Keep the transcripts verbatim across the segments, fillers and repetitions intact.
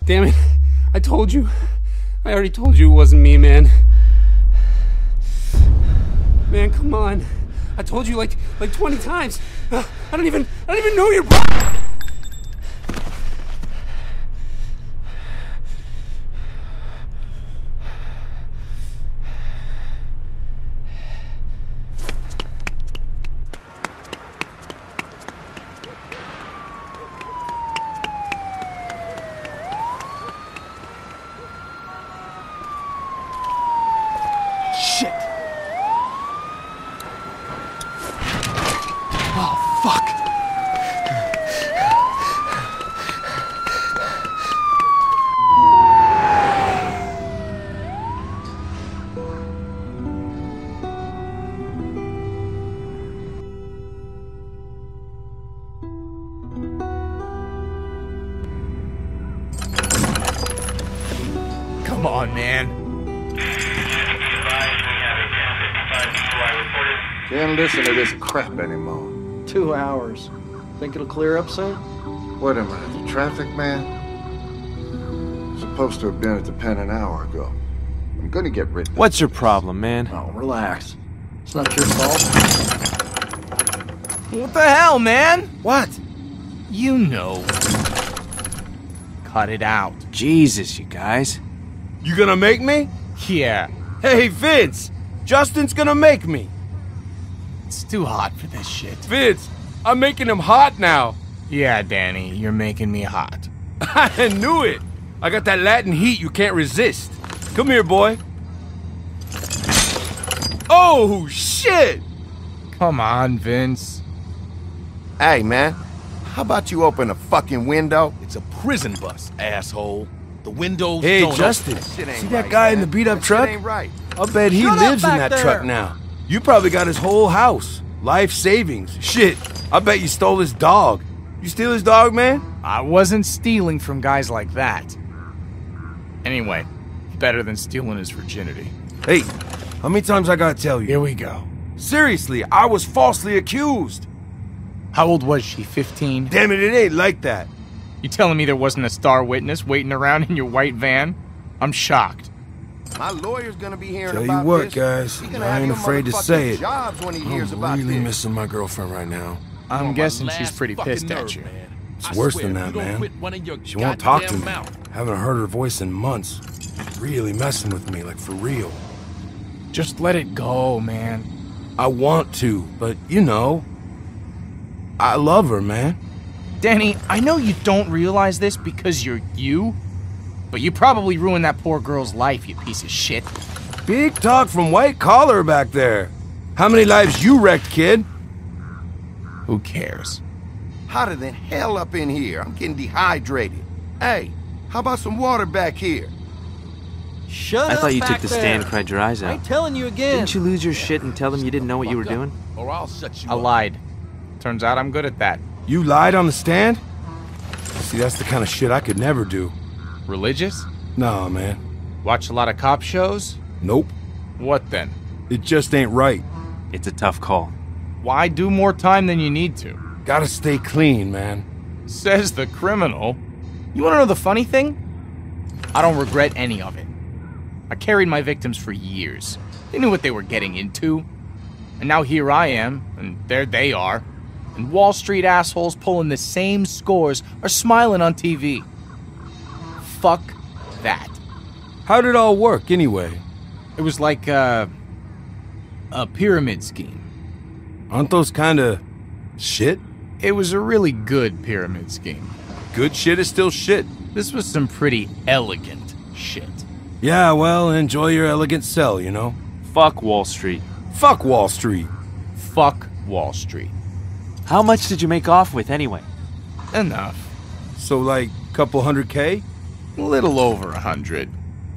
Damn it. I told you. I already told you it wasn't me, man. Man, come on. I told you like like twenty times. Uh, I don't even I don't even know your bro. Shit. Oh, fuck. Come on, man. Can't listen to this crap anymore. Two hours. Think it'll clear up soon? What am I, the traffic man? Supposed to have been at the pen an hour ago. I'm gonna get written. What's your problem, man? Oh, relax. It's not your fault. What the hell, man? What? You know. Cut it out. Jesus, you guys. You gonna make me? Yeah. Hey, Vince! Justin's gonna make me! It's too hot for this shit. Vince, I'm making him hot now. Yeah, Danny, you're making me hot. I knew it. I got that Latin heat you can't resist. Come here, boy. Oh, shit! Come on, Vince. Hey, man. How about you open a fucking window? It's a prison bus, asshole. The windows Hey, don't Justin, Shit ain't see that right, guy in man. the beat-up That truck? Shit ain't right. I'll bet he Shut up lives in back that there. truck now. You probably got his whole house. Life savings. Shit, I bet you stole his dog. You steal his dog, man? I wasn't stealing from guys like that. Anyway, better than stealing his virginity. Hey, how many times I gotta tell you? Here we go. Seriously, I was falsely accused. How old was she, fifteen? Damn it, it ain't like that. You telling me there wasn't a star witness waiting around in your white van? I'm shocked. My lawyer's gonna be hearing Tell you about what, this. guys, He gonna I have ain't your afraid to motherfucking say it. jobs when he hears I'm about really this. missing my girlfriend right now. I'm my guessing she's last pretty fucking pissed nerve, at you. man. It's I worse swear, than if that, you don't man. quit running your She won't talk to goddamn me. mouth. Haven't heard her voice in months. Really messing with me, like for real. Just let it go, man. I want to, but you know, I love her, man. Danny, I know you don't realize this because you're you, but you probably ruined that poor girl's life, you piece of shit. Big talk from White Collar back there. How many lives you wrecked, kid? Who cares? Hotter than hell up in here. I'm getting dehydrated. Hey, how about some water back here? Shut I up thought you back took the there. stand and cried your eyes I out. ain't telling you again. Didn't you lose your shit and tell them you didn't know what you were Fuck up, doing? Or I'll shut you I up. lied. Turns out I'm good at that. You lied on the stand? See, that's the kind of shit I could never do. Religious? Nah, man. Watch a lot of cop shows? Nope. What then? It just ain't right. It's a tough call. Why do more time than you need to? Gotta stay clean, man. Says the criminal. You wanna know the funny thing? I don't regret any of it. I carried my victims for years. They knew what they were getting into. And now here I am, and there they are. And Wall Street assholes pulling the same scores are smiling on T V. Fuck that. How'd it all work, anyway? It was like uh, a pyramid scheme. Aren't those kinda shit? It was a really good pyramid scheme. Good shit is still shit. This was some pretty elegant shit. Yeah, well, enjoy your elegant cell, you know? Fuck Wall Street. Fuck Wall Street. Fuck Wall Street. How much did you make off with anyway? Enough. So, like, couple hundred K? A little over a hundred.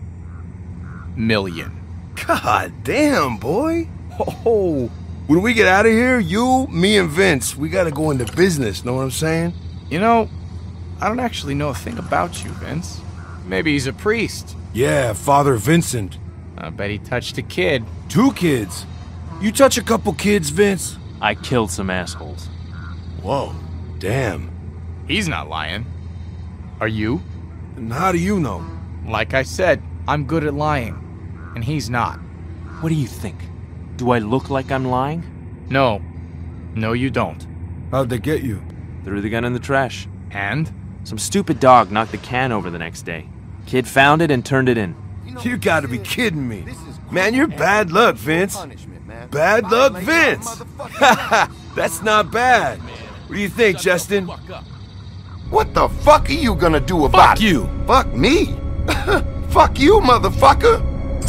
Million. God damn, boy. Oh, when we get out of here, you, me, and Vince, we gotta go into business, know what I'm saying? You know, I don't actually know a thing about you, Vince. Maybe he's a priest. Yeah, Father Vincent. I bet he touched a kid. Two kids. You touch a couple kids, Vince? I killed some assholes. Whoa, damn. He's not lying. Are you? And how do you know? Like I said, I'm good at lying. And he's not. What do you think? Do I look like I'm lying? No. No, you don't. How'd they get you? Threw the gun in the trash. And? Some stupid dog knocked the can over the next day. Kid found it and turned it in. You gotta be kidding me. Man, you're bad luck, Vince. Bad luck, Vince. That's not bad. What do you think, Justin? What the fuck are you gonna do about Fuck it? you. Fuck me? Fuck you, motherfucker!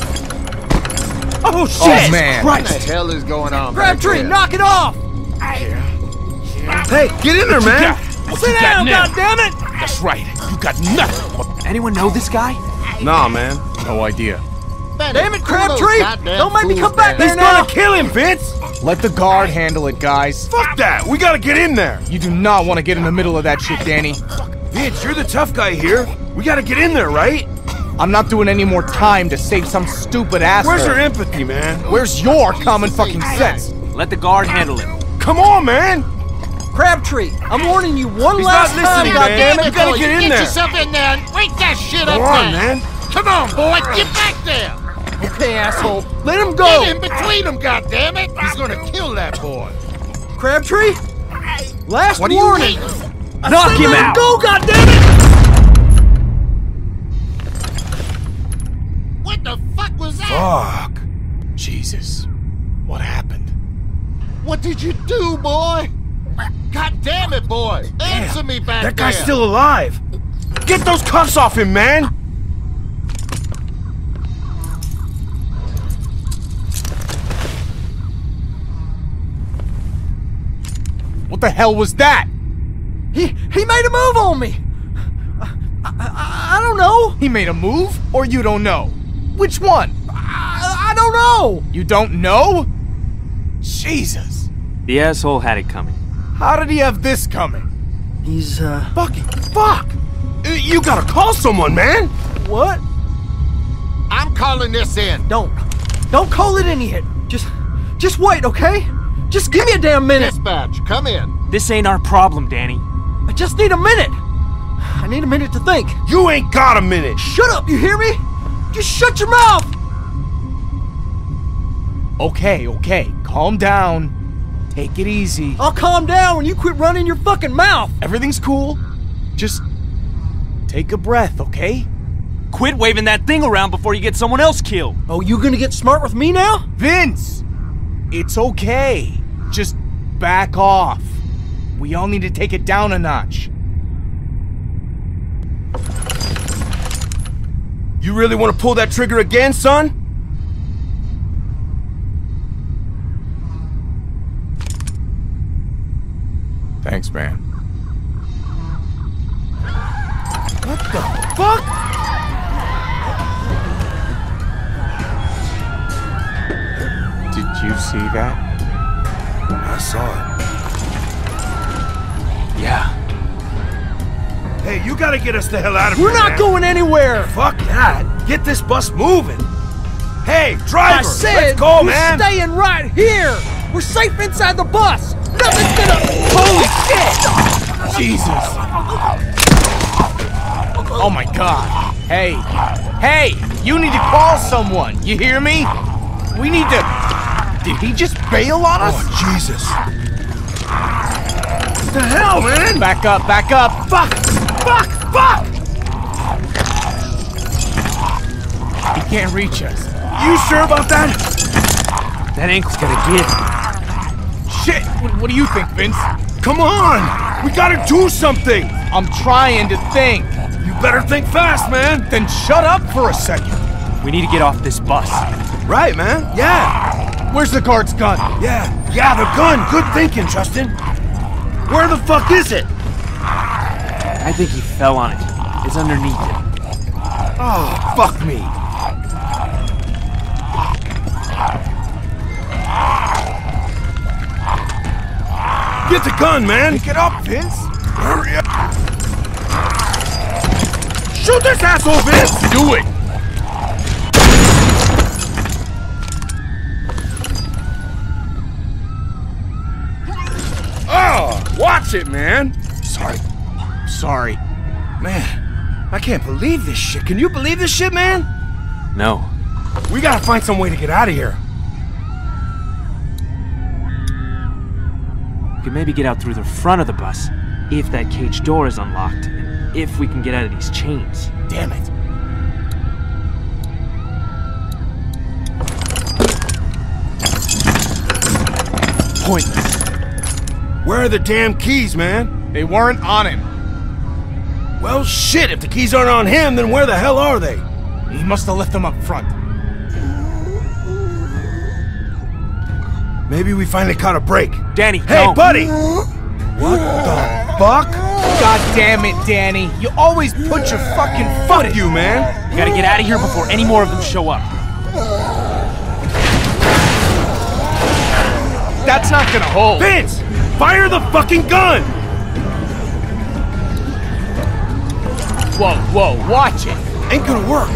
Oh, shit! Oh, man. What the hell is going on back Crabtree, there? knock it off! Hey, get in there, man. What Sit you got down, now? goddammit! That's right. You got nothing. Anyone know this guy? Nah, man. No idea. Damn it, Crabtree! Don't make me come back He's there now! gonna kill him, Vince. Let the guard handle it, guys. Fuck that. We gotta get in there. You do not want to get in the middle of that shit, Danny. Vince, you're the tough guy here. We gotta get in there, right? I'm not doing any more time to save some stupid asshole. Where's your empathy, man? Where's your common fucking sense? Let the guard handle him. Come on, man. Crabtree, I'm warning you one He's last not time, listening, man. goddammit! You gotta get in there. yourself in there and break that shit Go up on, there. man. Come on, boy, get back there. Okay, asshole, let him go! Get in between them, goddammit. He's gonna kill that boy. Crabtree, last What do you warning! mean? I Knock said him let out. Go, goddammit! What the fuck was that? Fuck. Jesus. What happened? What did you do, boy? God damn it, boy. Answer me back That guy's there. still alive. Get those cuffs off him, man. What the hell was that? He, he made a move on me! I, I, I don't know! He made a move, or you don't know? Which one? I, I don't know! You don't know? Jesus. The asshole had it coming. How did he have this coming? He's, uh... Fucking fuck. Uh, You gotta call someone, man. What? I'm calling this in. Don't. Don't call it in yet. Just, just wait, okay? Just give me a damn minute. Dispatch, come in. This ain't our problem, Danny. I just need a minute. I need a minute to think. You ain't got a minute. Shut up, you hear me? Just shut your mouth! Okay, okay. Calm down. Take it easy. I'll calm down when you quit running your fucking mouth. Everything's cool. Just take a breath, okay? Quit waving that thing around before you get someone else killed. Oh, you gonna get smart with me now? Vince! It's okay. Just back off. We all need to take it down a notch. You really want to pull that trigger again, son? Thanks, man. What the fuck? Did you see that? I saw it. Yeah. Hey, you gotta get us the hell out of We're here, not man. going anywhere. Fuck that. Get this bus moving. Hey, driver, I said let's go, we're man. staying right here. We're safe inside the bus. Nothing's gonna... Holy shit! Jesus! Oh my god. Hey. Hey! You need to call someone. You hear me? We need to... Did he just bail on us? Oh, Jesus. What the hell, man? Back up, back up. Fuck! Fuck! Fuck! He can't reach us. You sure about that? That ankle's gonna give. Shit! What, what do you think, Vince? Come on! We gotta do something! I'm trying to think. You better think fast, man! Then shut up for a second. We need to get off this bus. Right, man? Yeah! Where's the guard's gun? Yeah, yeah, the gun! Good thinking, Justin! Where the fuck is it? I think he fell on it. It's underneath it. Oh, fuck me! Get the gun, man! Pick it up, Vince. Hurry up! Shoot this asshole, Vince! Do it. Oh, watch it, man! Sorry. Sorry. Man, I can't believe this shit. Can you believe this shit, man? No. We gotta find some way to get out of here. We could maybe get out through the front of the bus, if that cage door is unlocked, and if we can get out of these chains. Damn it. Pointless. Where are the damn keys, man? They weren't on him. Well, shit, if the keys aren't on him, then where the hell are they? He must have left them up front. Maybe we finally caught a break. Danny, Hey, don't. buddy! What the fuck? God damn it, Danny. You always put your fucking foot in. Fuck you, man! We gotta get out of here before any more of them show up. That's not gonna hold. Vince! Fire the fucking gun! Whoa, whoa, watch it. Ain't gonna work.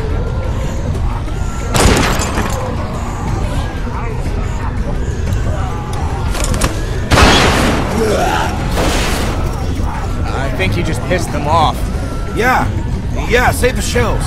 I think you just pissed them off. Yeah. Yeah, save the shells.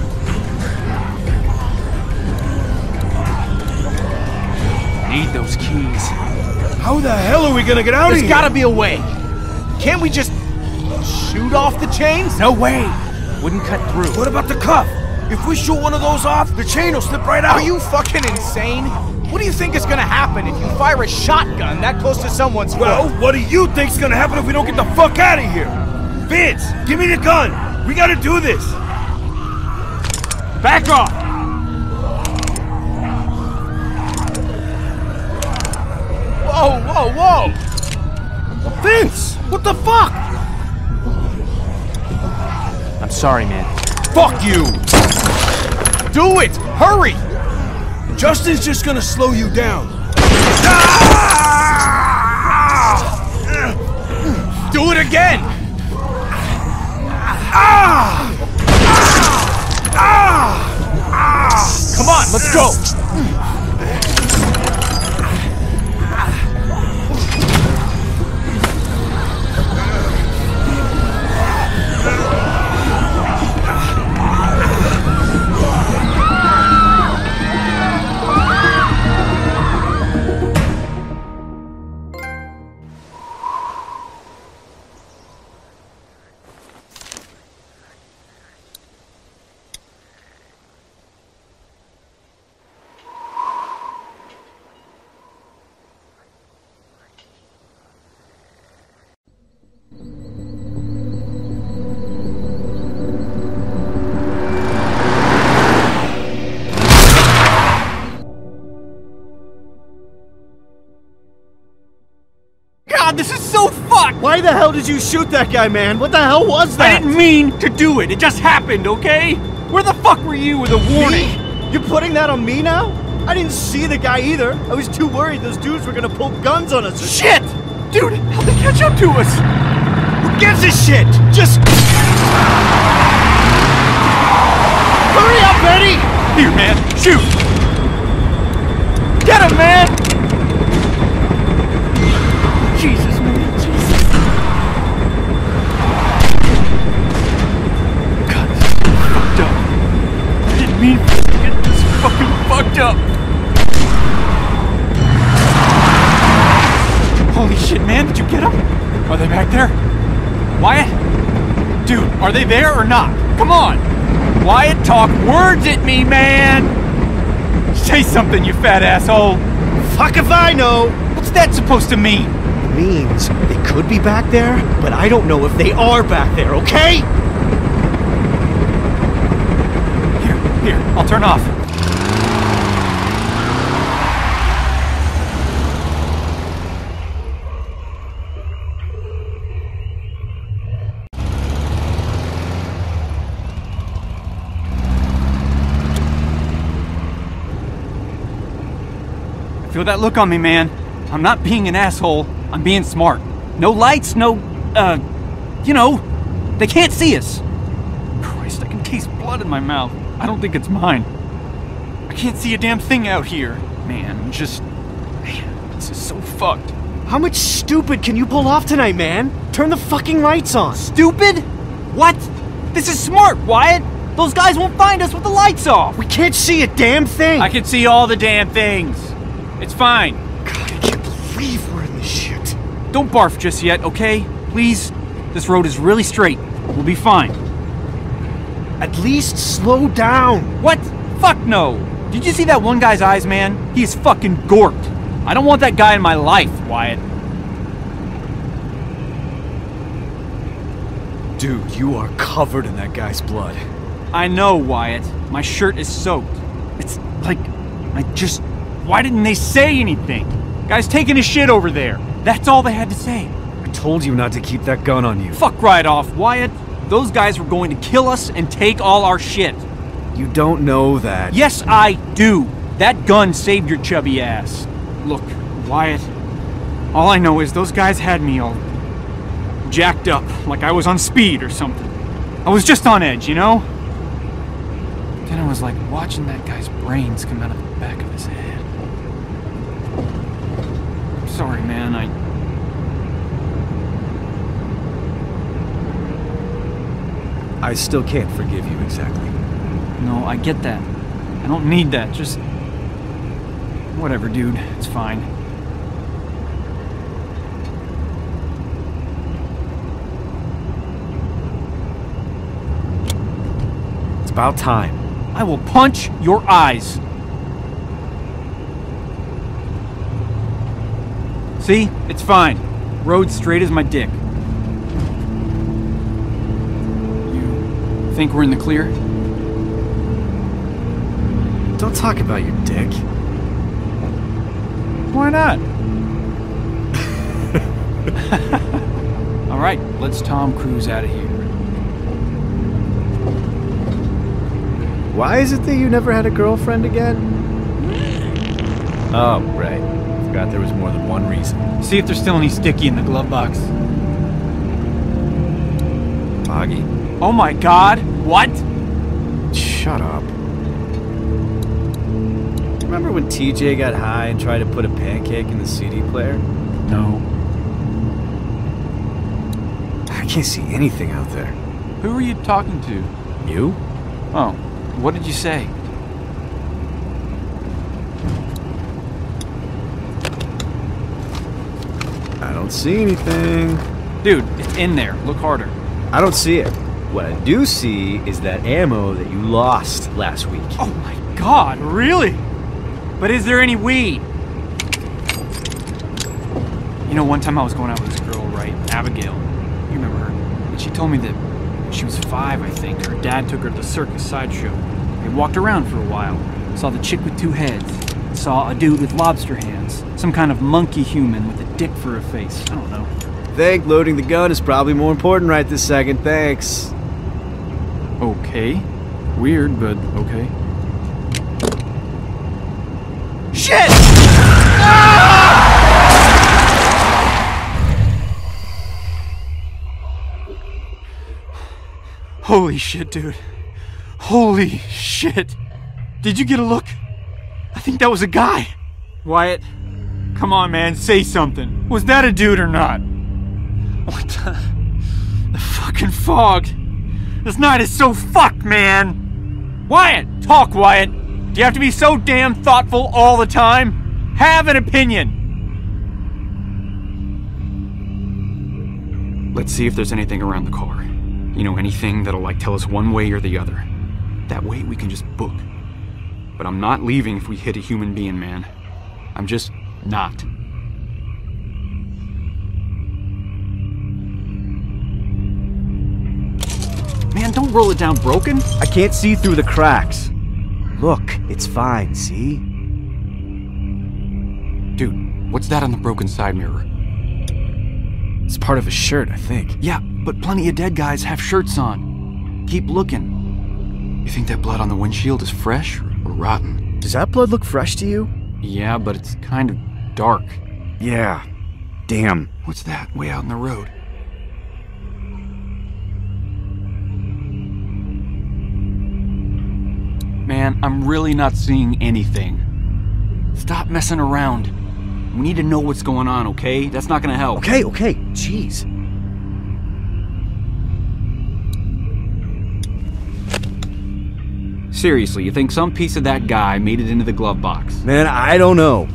Need those keys. How the hell are we gonna get out There's of here? gotta be a way. Can't we just shoot off the chains? No way! Wouldn't cut through. What about the cuff? If we shoot one of those off, the chain will slip right out. Are you fucking insane? What do you think is gonna happen if you fire a shotgun that close to someone's foot? Well, what do you think's gonna happen if we don't get the fuck out of here? Vince, give me the gun. We gotta do this. Back off! Whoa, whoa, whoa! Vince, what the fuck? I'm sorry, man. Fuck you. Do it! Hurry! Justin's just gonna slow you down. Do it again! Come on, let's go! God, this is so fucked! Why the hell did you shoot that guy, man? What the hell was that? I didn't mean to do it. It just happened, okay? Where the fuck were you with a warning? Me? You're putting that on me now? I didn't see the guy either. I was too worried those dudes were gonna pull guns on us. Shit! Dude, how'd they catch up to us? Who gives a shit? Just Hurry up, Eddie! Here, man, shoot! Get him, man! Jesus, man, Jesus. God, this is fucked up. I didn't mean for us to get this fucking fucked up. Holy shit, man, did you get them? Are they back there? Wyatt? Dude, are they there or not? Come on! Wyatt, talk words at me, man! Say something, you fat asshole! Fuck if I know! What's that supposed to mean? It means they could be back there, but I don't know if they are back there, okay? Here, here, I'll turn off. Feel that look on me, man. I'm not being an asshole. I'm being smart. No lights, no, uh, you know, they can't see us. Christ, I can taste blood in my mouth. I don't think it's mine. I can't see a damn thing out here. Man, I'm just, man, this is so fucked. How much stupid can you pull off tonight, man? Turn the fucking lights on. Stupid? What? This is smart, Wyatt! Those guys won't find us with the lights off! We can't see a damn thing! I can see all the damn things! It's fine. God, I can't believe we're in this shit. Don't barf just yet, okay? Please? This road is really straight. We'll be fine. At least slow down! What? Fuck no! Did you see that one guy's eyes, man? He is fucking gorked. I don't want that guy in my life, Wyatt. Dude, you are covered in that guy's blood. I know, Wyatt. My shirt is soaked. It's like, I just... Why didn't they say anything? Guy's taking his shit over there. That's all they had to say. I told you not to keep that gun on you. Fuck right off, Wyatt. Those guys were going to kill us and take all our shit. You don't know that. Yes, I do. That gun saved your chubby ass. Look, Wyatt, all I know is those guys had me all jacked up, like I was on speed or something. I was just on edge, you know? Then I was like watching that guy's brains come out of the back of his head. I'm sorry, man, I... I still can't forgive you exactly. No, I get that. I don't need that, just... Whatever, dude. It's fine. It's about time. I will punch your eyes. See? It's fine. Road straight as my dick. You think we're in the clear? Don't talk about your dick. Why not? All right, let's Tom Cruise out of here. Why is it that you never had a girlfriend again? Oh, right. Forgot there was more than one reason. See if there's still any sticky in the glove box. Augie. Oh my god, what? Shut up. Remember when T J got high and tried to put a pancake in the C D player? No. I can't see anything out there. Who are you talking to? You? Oh, what did you say? I don't see anything. Dude, it's in there. Look harder. I don't see it. What I do see is that ammo that you lost last week. Oh my god, really? But is there any weed? You know, one time I was going out with this girl, right? Abigail. You remember her? And she told me that when she was five, I think, her dad took her to the circus sideshow. They walked around for a while. Saw the chick with two heads. Saw a dude with lobster hands. Some kind of monkey human with a dick for a face. I don't know. I think loading the gun is probably more important right this second, thanks. Okay. Weird, but okay. Shit! Holy shit, dude. Holy shit. Did you get a look? I think that was a guy. Wyatt, come on, man, say something. Was that a dude or not? What the... The fucking fog. This night is so fucked, man. Wyatt, talk, Wyatt. Do you have to be so damn thoughtful all the time? Have an opinion. Let's see if there's anything around the car. You know, anything that'll like tell us one way or the other. That way we can just book. But I'm not leaving if we hit a human being, man. I'm just not. Man, don't roll it down broken. I can't see through the cracks. Look, it's fine, see? Dude, what's that on the broken side mirror? It's part of a shirt, I think. Yeah, but plenty of dead guys have shirts on. Keep looking. You think that blood on the windshield is fresh or rotten? Does that blood look fresh to you? Yeah, but it's kind of dark. Yeah. Damn. What's that way out in the road? Man, I'm really not seeing anything. Stop messing around. We need to know what's going on, okay? That's not gonna help. Okay, okay. Jeez. seriously, you think some piece of that guy made it into the glove box? Man, I don't know.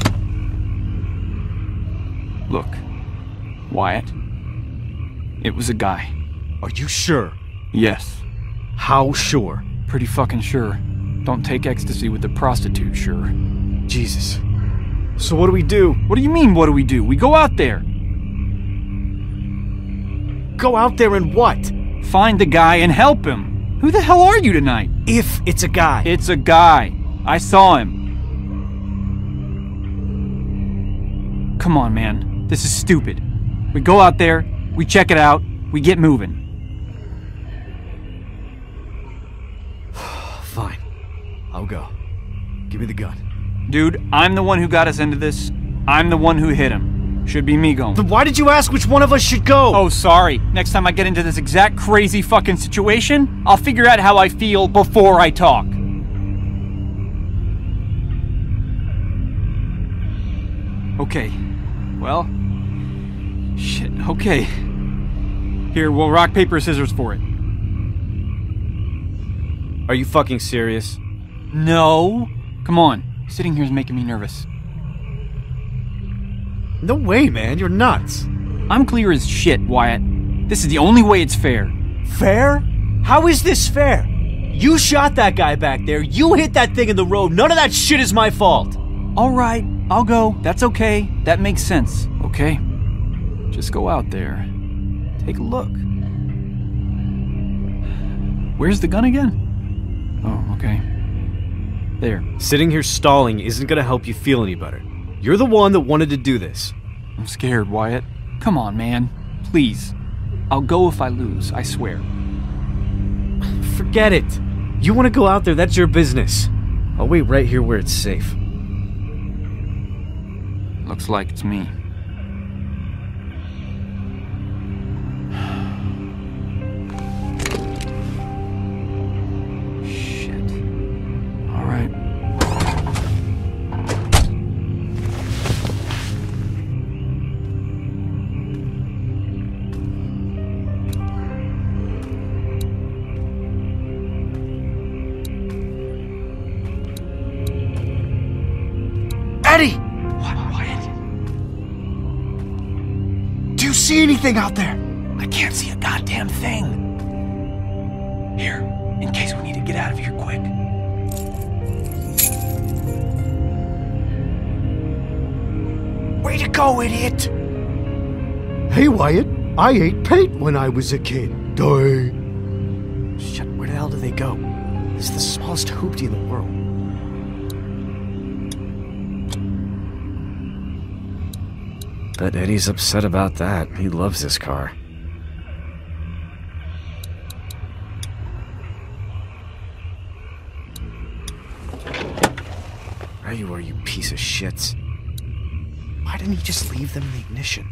Look, Wyatt. It was a guy. Are you sure? Yes. How sure? Pretty fucking sure. Don't take ecstasy with a prostitute, sure. Jesus. So what do we do? What do you mean, what do we do? We go out there. Go out there and what? Find the guy and help him. Who the hell are you tonight? If it's a guy. It's a guy. I saw him. Come on, man. This is stupid. We go out there, we check it out, we get moving. Fine. I'll go. Give me the gun. Dude, I'm the one who got us into this. I'm the one who hit him. Should be me going. Then why did you ask which one of us should go? Oh, sorry. Next time I get into this exact crazy fucking situation, I'll figure out how I feel before I talk. Okay. Well... Shit, okay. Here, we'll rock, paper, scissors for it. Are you fucking serious? No. Come on. Sitting here is making me nervous. No way, man. You're nuts. I'm clear as shit, Wyatt. This is the only way it's fair. Fair? How is this fair? You shot that guy back there. You hit that thing in the road. None of that shit is my fault. All right, I'll go. That's okay. That makes sense, okay? Just go out there. Take a look. Where's the gun again? Oh, okay. There. Sitting here stalling isn't gonna help you feel any better. You're the one that wanted to do this. I'm scared, Wyatt. Come on, man. Please. I'll go if I lose, I swear. Forget it. You want to go out there, that's your business. I'll wait right here where it's safe. Looks like it's me. Shit. All right. Eddie! What, Wyatt? Do you see anything out there? I can't see a goddamn thing. Here, in case we need to get out of here quick. Way to go, idiot! Hey, Wyatt, I ate paint when I was a kid. Die. Shit, where the hell do they go? This is the smallest hoopty in the world. Bet Eddie's upset about that. He loves this car. There you are, you piece of shit. Why didn't he just leave them in the ignition?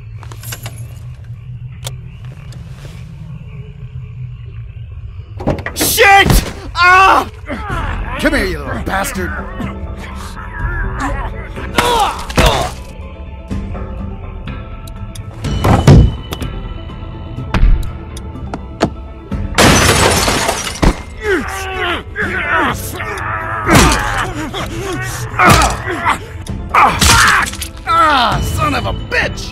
Shit! Ah! Come here, you little bastard. Ah, son of a bitch!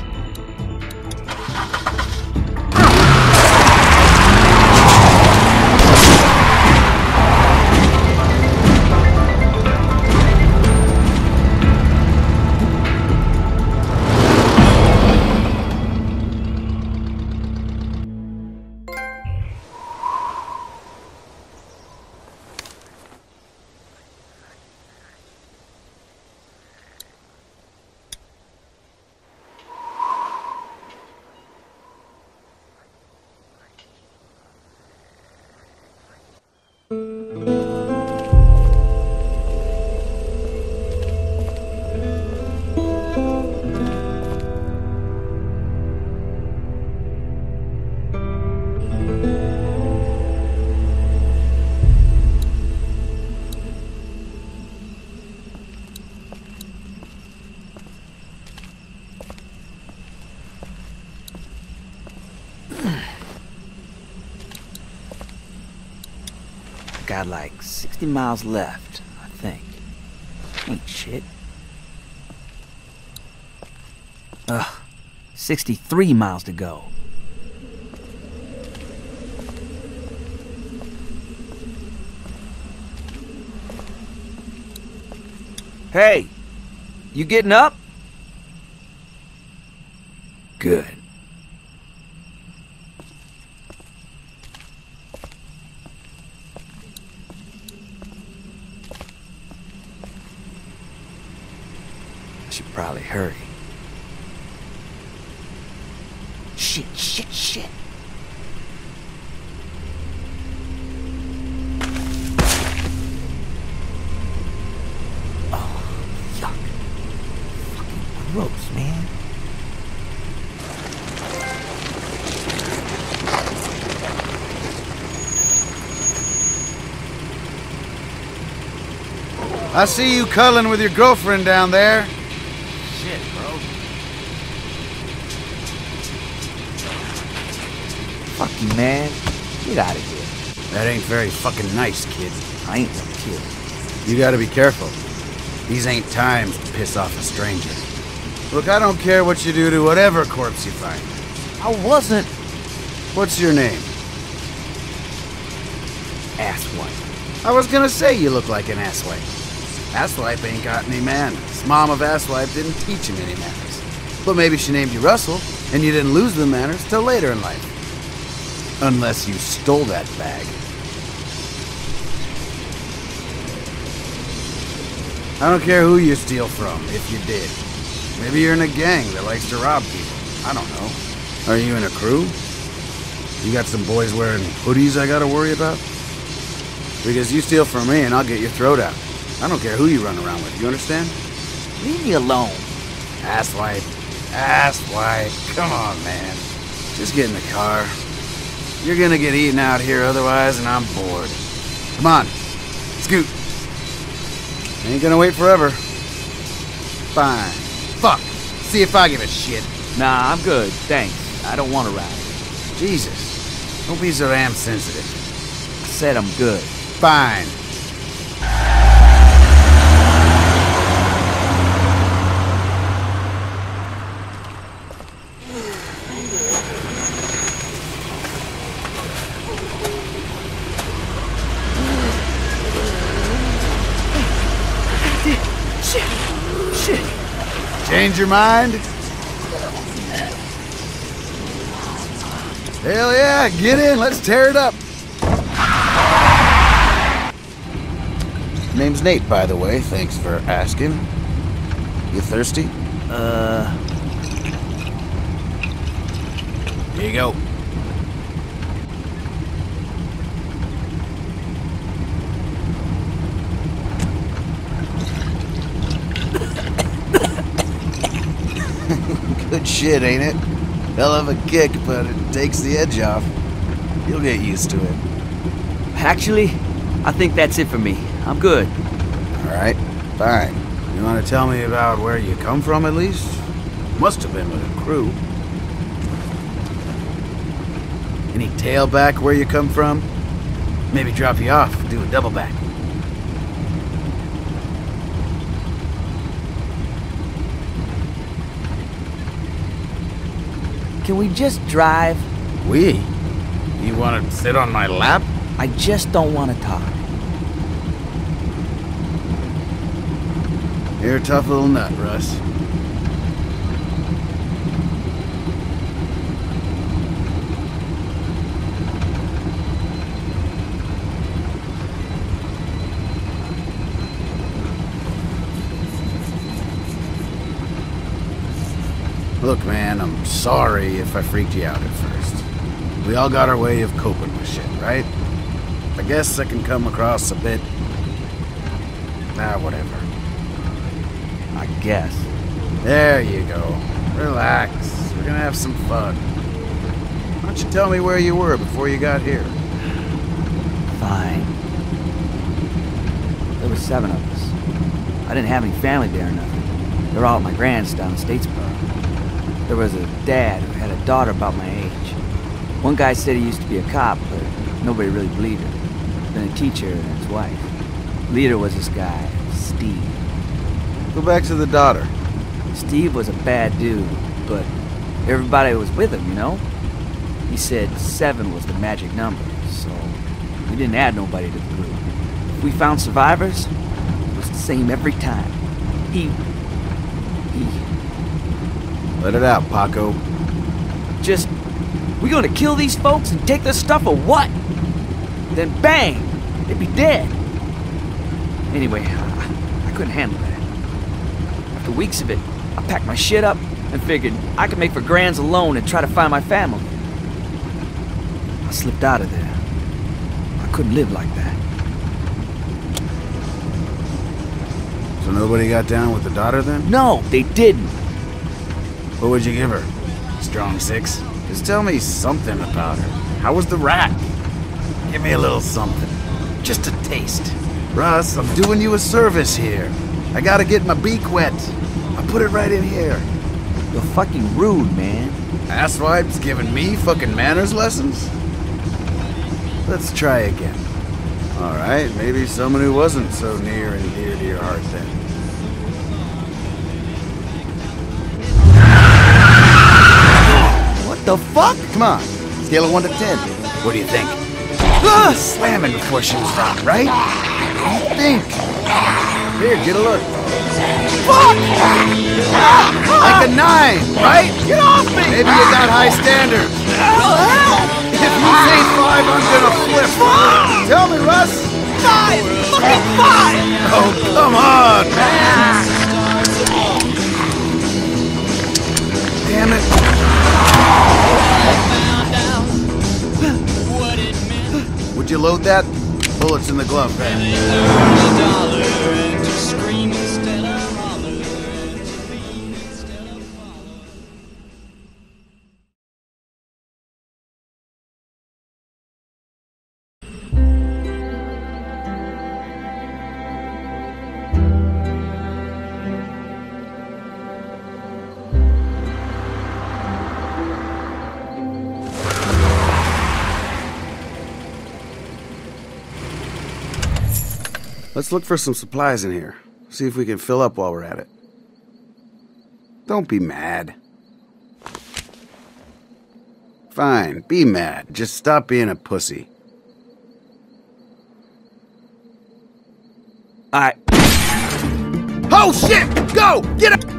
got like sixty miles left, I think. Ain't shit. Ugh, sixty-three miles to go. Hey, you getting up? Good. I should probably hurry. Shit, shit, shit. Oh, yuck. Fucking gross, man. I see you culling with your girlfriend down there. Shit, bro. Fuck you, man. Get out of here. That ain't very fucking nice, kid. I ain't no kid. You gotta be careful. These ain't times to piss off a stranger. Look, I don't care what you do to whatever corpse you find. I wasn't. What's your name? Asswipe. I was gonna say you look like an asswipe. Asswipe ain't got any manners. His mom of Asswipe didn't teach him any manners. But maybe she named you Russell, and you didn't lose the manners till later in life. Unless you stole that bag. I don't care who you steal from, if you did. Maybe you're in a gang that likes to rob people. I don't know. Are you in a crew? You got some boys wearing hoodies I gotta worry about? Because you steal from me and I'll get your throat out. I don't care who you run around with, you understand? Leave me alone. Asswipe. Asswipe. Come on, man. Just get in the car. You're gonna get eaten out here otherwise, and I'm bored. Come on. Scoot. Ain't gonna wait forever. Fine. Fuck. See if I give a shit. Nah, I'm good. Thanks. I don't want to ride. Jesus. Don't be so damn sensitive. I said I'm good. Fine. Change your mind? Hell yeah, get in, let's tear it up. Name's Nate, by the way, thanks for asking. You thirsty? Uh... Here you go. Good shit, ain't it? Hell of a kick, but it takes the edge off. You'll get used to it. Actually, I think that's it for me. I'm good. Alright, fine. You want to tell me about where you come from, at least? Must have been with a crew. Any tailback where you come from? Maybe drop you off, do a double back. Can we just drive? We? You want to sit on my lap? I just don't want to talk. You're a tough little nut, Russ. Look, man, I'm sorry if I freaked you out at first. We all got our way of coping with shit, right? I guess I can come across a bit... Ah, whatever. I guess. There you go. Relax. We're gonna have some fun. Why don't you tell me where you were before you got here? Fine. There were seven of us. I didn't have any family there or nothing. They were all at my grand's down in Statesboro. There was a dad who had a daughter about my age. One guy said he used to be a cop, but nobody really believed him. then a teacher and his wife. Leader was this guy, Steve. Go back to the daughter. Steve was a bad dude, but everybody was with him, you know? He said seven was the magic number, so we didn't add nobody to the group. If we found survivors, it was the same every time. He... he... Let it out, Paco. Just... we gonna kill these folks and take their stuff or what? Then bang! They'd be dead. Anyway, I, I couldn't handle that. After weeks of it, I packed my shit up and figured I could make for Grands alone and try to find my family. I slipped out of there. I couldn't live like that. So nobody got down with the daughter then? No, they didn't. What would you give her? Strong six? Just tell me something about her. How was the rat? Give me a little something. Just a taste. Russ, I'm doing you a service here. I gotta get my beak wet. I'll put it right in here. You're fucking rude, man. Asswipe's giving me fucking manners lessons? Let's try again. Alright, maybe someone who wasn't so near and dear to your heart then. What the fuck? Come on, scale of one to ten. What do you think? Ah, slamming before she was wrong, right? What do you think? Here, get a look. Fuck! Like a nine, right? Get off me! Maybe you got high standards. If you say five, I'm gonna flip. Tell me, Russ. Five! Fucking five! Oh, come on, man! Damn it. Would you load that? Bullets in the glove bag. Let's look for some supplies in here. See if we can fill up while we're at it. Don't be mad. Fine, be mad. Just stop being a pussy. Alright. Oh shit! Go! Get up!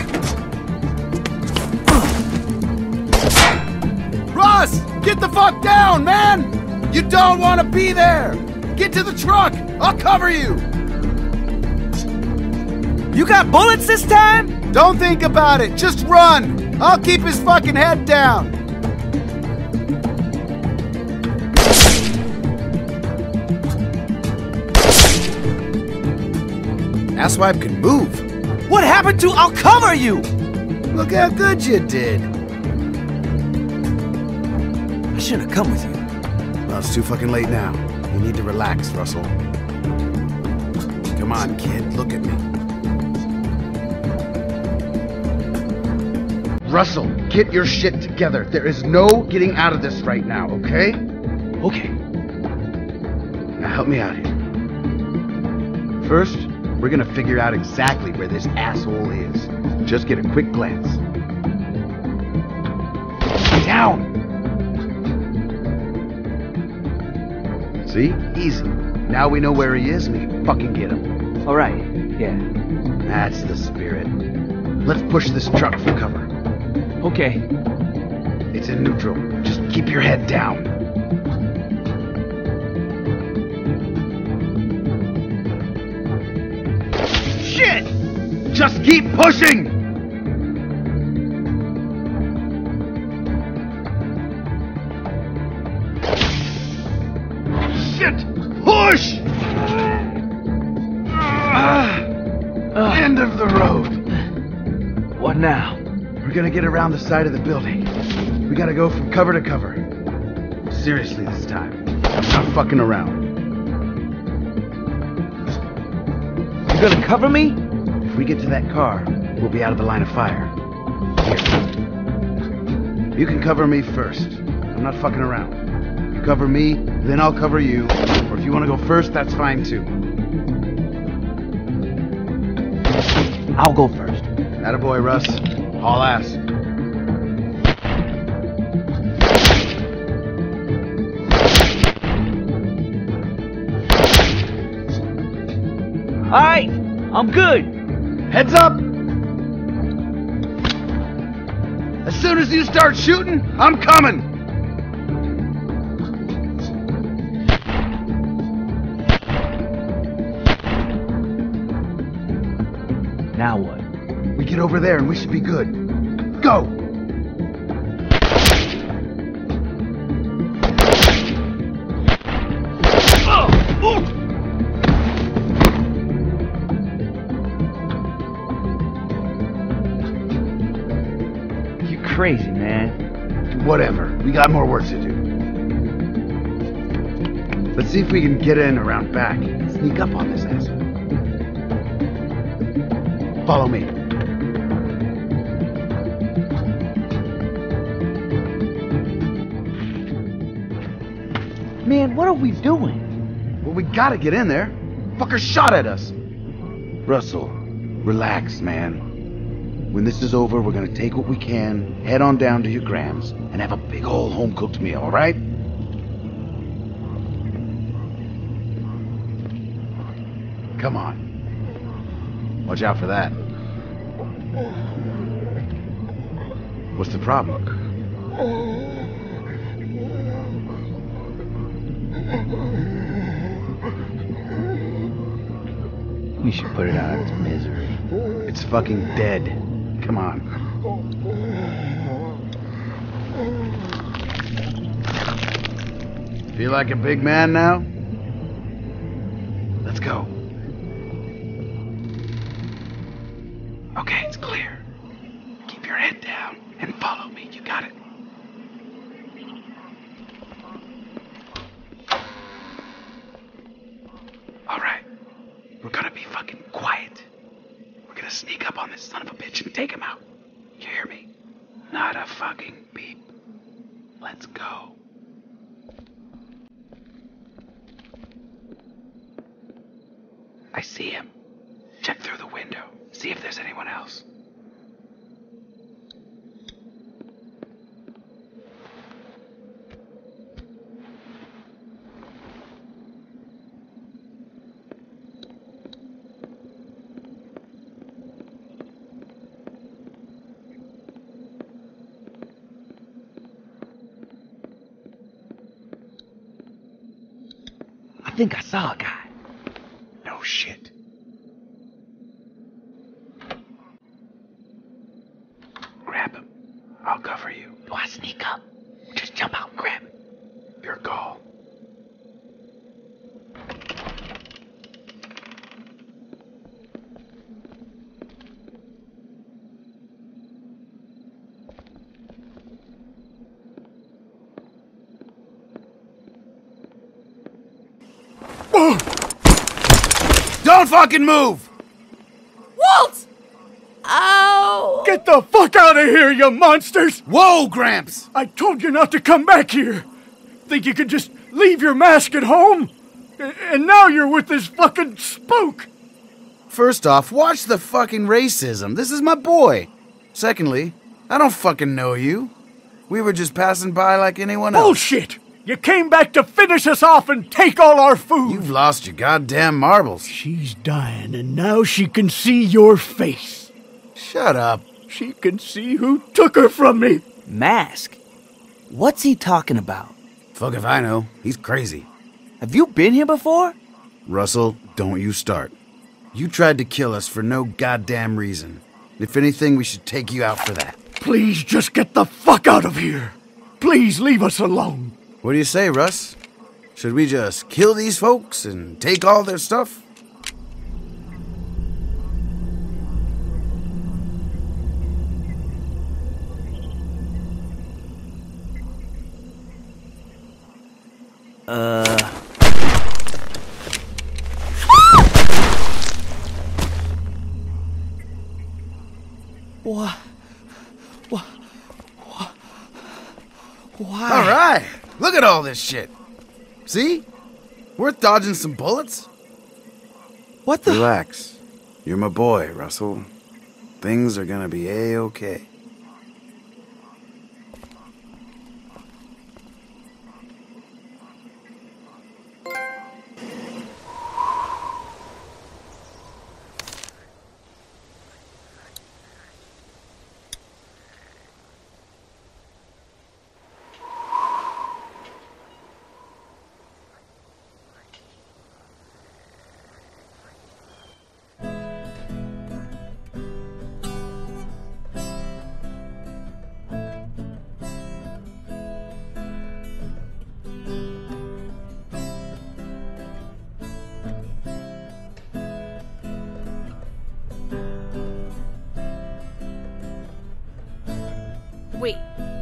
Ross! Get the fuck down, man! You don't want to be there! Get to the truck! I'll cover you! You got bullets this time? Don't think about it, just run! I'll keep his fucking head down! Asswipe can move. What happened to I'll cover you? Look how good you did. I shouldn't have come with you. Well, it's too fucking late now. You need to relax, Russell. Come on, kid, look at me. Russell, get your shit together. There is no getting out of this right now, okay? Okay. Now help me out here. First, we're gonna figure out exactly where this asshole is. Just get a quick glance. Down! See? Easy. Now we know where he is and we can fucking get him. Alright, yeah. That's the spirit. Let's push this truck for cover. Okay. It's in neutral. Just keep your head down. Shit! Just keep pushing! Shit! Push! Uh, end of the road. What now? We're gonna get around the side of the building. We gotta go from cover to cover. Seriously this time. I'm not fucking around. You gonna cover me? If we get to that car, we'll be out of the line of fire. Here. You can cover me first. I'm not fucking around. You cover me, then I'll cover you. Or if you you want to go first, that's fine too. I'll go first. Attaboy, Russ. Haul ass. Alright, I'm good. Heads up! As soon as you start shooting, I'm coming! Now what? We get over there and we should be good. Go! You crazy, man. Whatever. We got more work to do. Let's see if we can get in around back and sneak up on this asshole. Follow me. Man, what are we doing? Well, we gotta get in there. Fucker shot at us. Russell, relax, man. When this is over, we're gonna take what we can, head on down to your Grams, and have a big old home-cooked meal, alright? Come on. Watch out for that. What's the problem? We should put it out of its misery. It's fucking dead. Come on. Feel like a big man now? Let's go. Okay, it's clear. Keep your head down and follow me. You got it. Alright. We're gonna be fucking quiet. We're gonna sneak up on this son of a bitch and take him out. You hear me? Not a fucking beep. Let's go. I see him. Check through the window. See if there's anyone else. I think I saw a guy. No shit. Grab him. I'll cover you. Do I sneak up? Just jump out and grab it. Your call. Don't fucking move! Walt! Ow! Get the fuck out of here, you monsters! Whoa, Gramps! I told you not to come back here. Think you could just leave your mask at home? And now you're with this fucking spook! First off, watch the fucking racism. This is my boy. Secondly, I don't fucking know you. We were just passing by like anyone else. Bullshit! You came back to finish us off and take all our food! You've lost your goddamn marbles. She's dying, and now she can see your face. Shut up. She can see who took her from me. Mask? What's he talking about? Fuck if I know. He's crazy. Have you been here before? Russell, don't you start. You tried to kill us for no goddamn reason. If anything, we should take you out for that. Please just get the fuck out of here. Please leave us alone. What do you say, Russ? Should we just kill these folks and take all their stuff? Uh... What? What? What? Why? All right. Look at all this shit. See? Worth dodging some bullets? What the? Relax. You're my boy, Russell. Things are gonna be A-okay. Wait.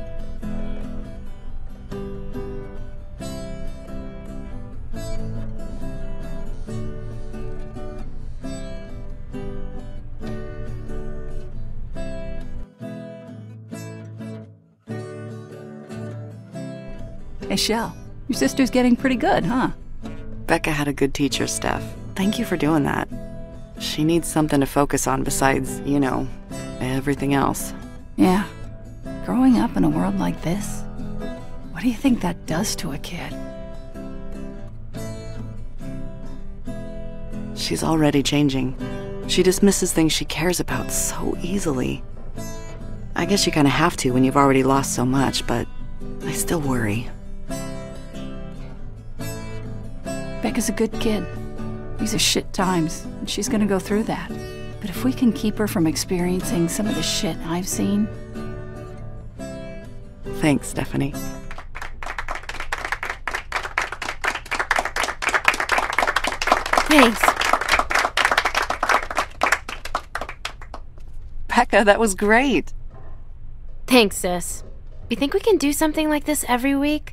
Hey, Shell, your sister's getting pretty good, huh? Becca had a good teacher, Steph. Thank you for doing that. She needs something to focus on besides, you know, everything else. Yeah. Growing up in a world like this, what do you think that does to a kid? She's already changing. She dismisses things she cares about so easily. I guess you kind of have to when you've already lost so much, but I still worry. Becca's a good kid. These are shit times, and she's gonna go through that. But if we can keep her from experiencing some of the shit I've seen... Thanks, Stephanie. Thanks. Becca, that was great. Thanks, sis. You think we can do something like this every week?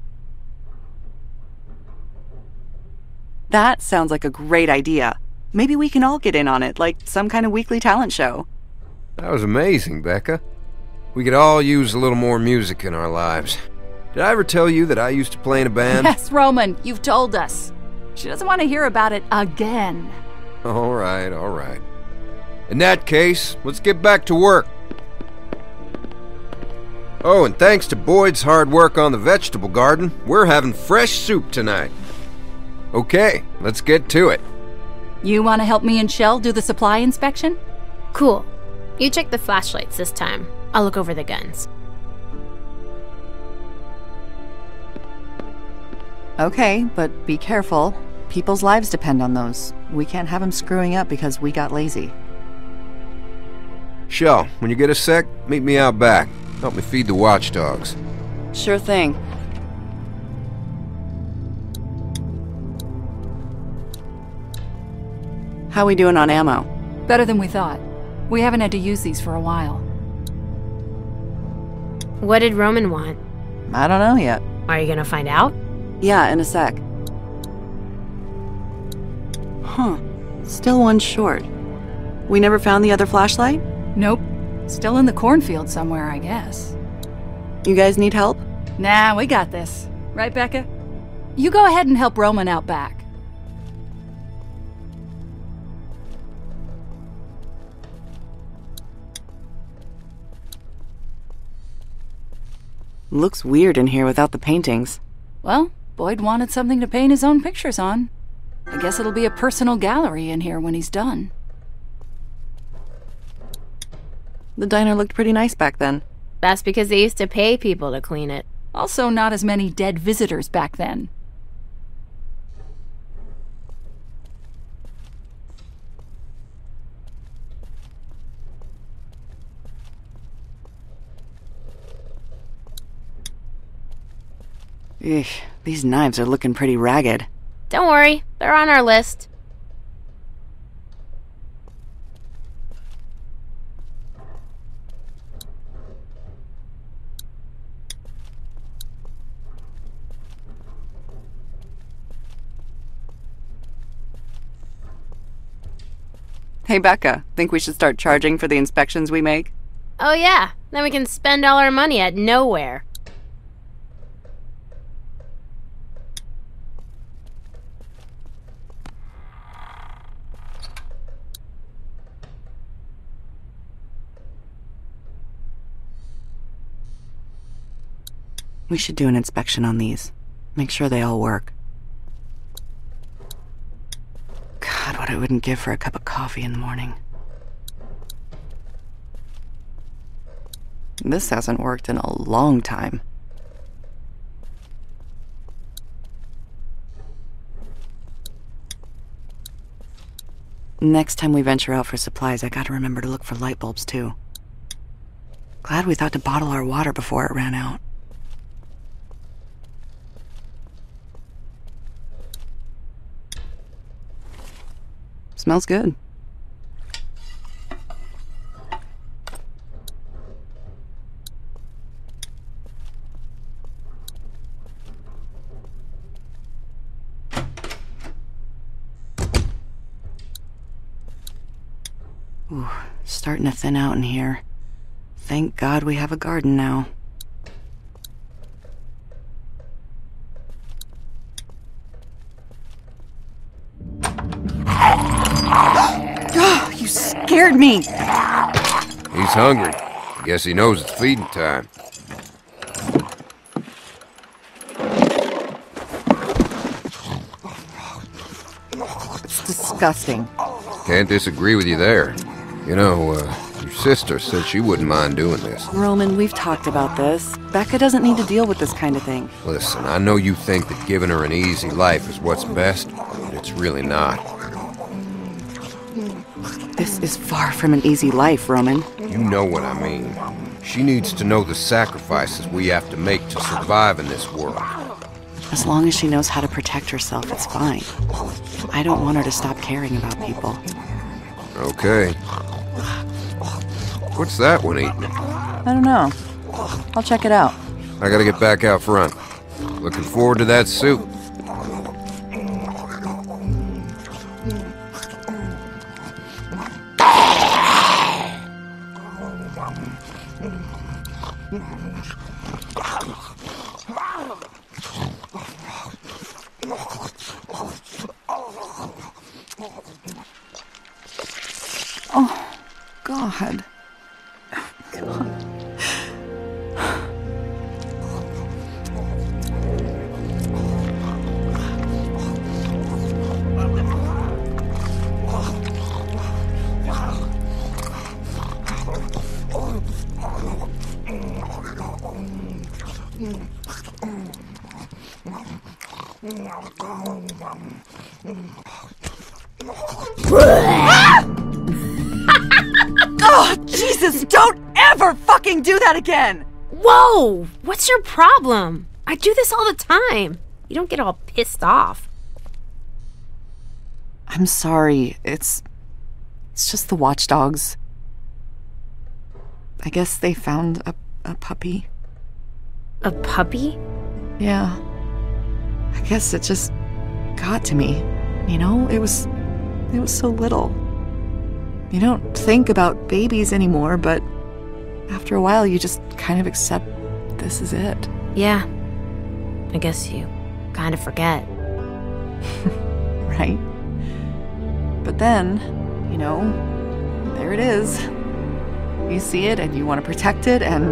That sounds like a great idea. Maybe we can all get in on it, like some kind of weekly talent show. That was amazing, Becca. We could all use a little more music in our lives. Did I ever tell you that I used to play in a band? Yes, Roman, you've told us. She doesn't want to hear about it again. All right, all right. In that case, let's get back to work. Oh, and thanks to Boyd's hard work on the vegetable garden, we're having fresh soup tonight. Okay, let's get to it. You want to help me and Shell do the supply inspection? Cool. You check the flashlights this time. I'll look over the guns. Okay, but be careful. People's lives depend on those. We can't have them screwing up because we got lazy. Shell, when you get a sec, meet me out back. Help me feed the watchdogs. Sure thing. How we doing on ammo? Better than we thought. We haven't had to use these for a while. What did Roman want? I don't know yet. Are you gonna find out? Yeah, in a sec. Huh. Still one short. We never found the other flashlight? Nope. Still in the cornfield somewhere, I guess. You guys need help? Nah, we got this. Right, Becca? You go ahead and help Roman out back. Looks weird in here without the paintings. Well, Boyd wanted something to paint his own pictures on. I guess it'll be a personal gallery in here when he's done. The diner looked pretty nice back then. That's because they used to pay people to clean it. Also, not as many dead visitors back then. Eesh, these knives are looking pretty ragged. Don't worry, they're on our list. Hey Becca, think we should start charging for the inspections we make? Oh yeah, then we can spend all our money at nowhere. We should do an inspection on these. Make sure they all work. God, what I wouldn't give for a cup of coffee in the morning. This hasn't worked in a long time. Next time we venture out for supplies, I gotta remember to look for light bulbs, too. Glad we thought to bottle our water before it ran out. Smells good. Ooh, starting to thin out in here. Thank God we have a garden now. Oh, you scared me! He's hungry. Guess he knows it's feeding time. It's disgusting. Can't disagree with you there. You know, uh, your sister said she wouldn't mind doing this. Roman, we've talked about this. Becca doesn't need to deal with this kind of thing. Listen, I know you think that giving her an easy life is what's best, but it's really not. This is far from an easy life, Roman. You know what I mean. She needs to know the sacrifices we have to make to survive in this world. As long as she knows how to protect herself, it's fine. I don't want her to stop caring about people. Okay. What's that one eating? I don't know. I'll check it out. I gotta get back out front. Looking forward to that soup. Oh, God. Oh, Jesus, don't ever fucking do that again! Whoa! What's your problem? I do this all the time. You don't get all pissed off. I'm sorry. It's... It's just the watchdogs. I guess they found a, a puppy. A puppy? Yeah. I guess it just got to me. You know, it was... It was so little. You don't think about babies anymore, but after a while you just kind of accept this is it. Yeah. I guess you kind of forget. Right? But then, you know, there it is. You see it and you want to protect it, and...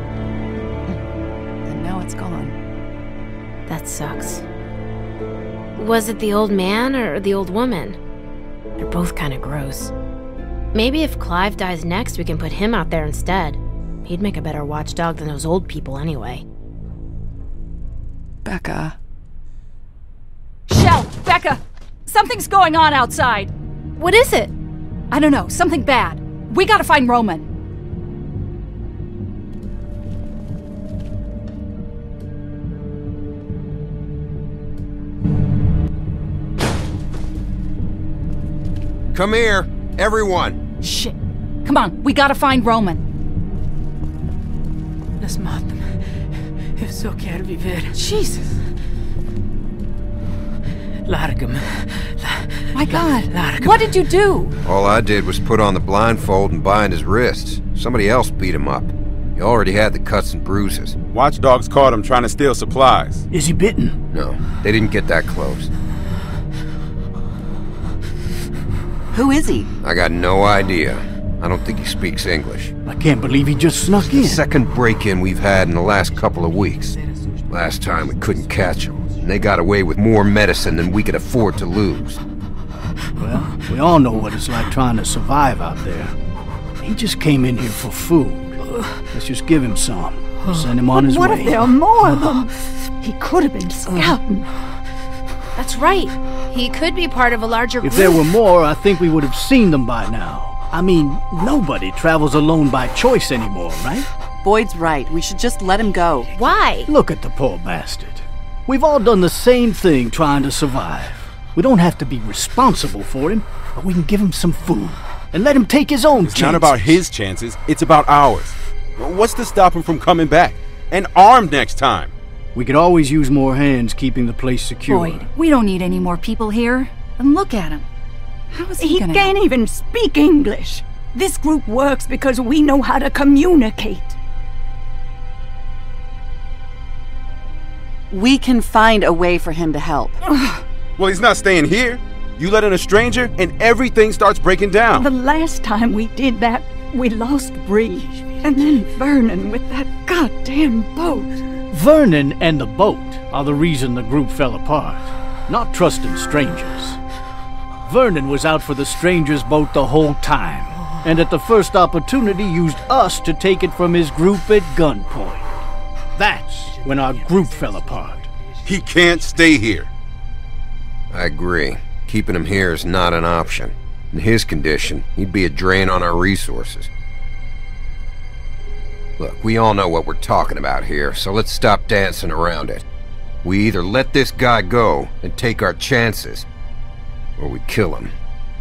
and now it's gone. That sucks. Was it the old man or the old woman? They're both kind of gross. Maybe if Clive dies next, we can put him out there instead. He'd make a better watchdog than those old people anyway. Becca. Shell! Becca! Something's going on outside! What is it? I don't know. Something bad. We gotta find Roman. Come here, everyone. Shit. Come on, we gotta find Roman. Las matam. Eu só quero viver. Jesus. Larga-me. My God. Larga-me. What did you do? All I did was put on the blindfold and bind his wrists. Somebody else beat him up. He already had the cuts and bruises. Watchdogs caught him trying to steal supplies. Is he bitten? No, they didn't get that close. Who is he? I got no idea. I don't think he speaks English. I can't believe he just snuck in. The second break-in we've had in the last couple of weeks. Last time we couldn't catch them, and they got away with more medicine than we could afford to lose. Well, we all know what it's like trying to survive out there. He just came in here for food. Let's just give him some. Send him on his what What if if there there are are more of them? He could have been scouting. That's right. He could be part of a larger group. If there were more, I think we would have seen them by now. I mean, nobody travels alone by choice anymore, right? Boyd's right. We should just let him go. Why? Look at the poor bastard. We've all done the same thing trying to survive. We don't have to be responsible for him, but we can give him some food and let him take his own It's chances. not about his chances, it's about ours. What's to stop him from coming back? And armed next time. We could always use more hands keeping the place secure. Boyd, we don't need any more people here. And look at him. How is he, He gonna... can't even speak English. This group works because we know how to communicate. We can find a way for him to help. Well, he's not staying here. You let in a stranger, and everything starts breaking down. The last time we did that, we lost Bree. And then Vernon with that goddamn boat. Vernon and the boat are the reason the group fell apart, not trusting strangers. Vernon was out for the stranger's boat the whole time, and at the first opportunity used us to take it from his group at gunpoint. That's when our group fell apart. He can't stay here. I agree. Keeping him here is not an option. In his condition, he'd be a drain on our resources. Look, we all know what we're talking about here, so let's stop dancing around it. We either let this guy go and take our chances, or we kill him.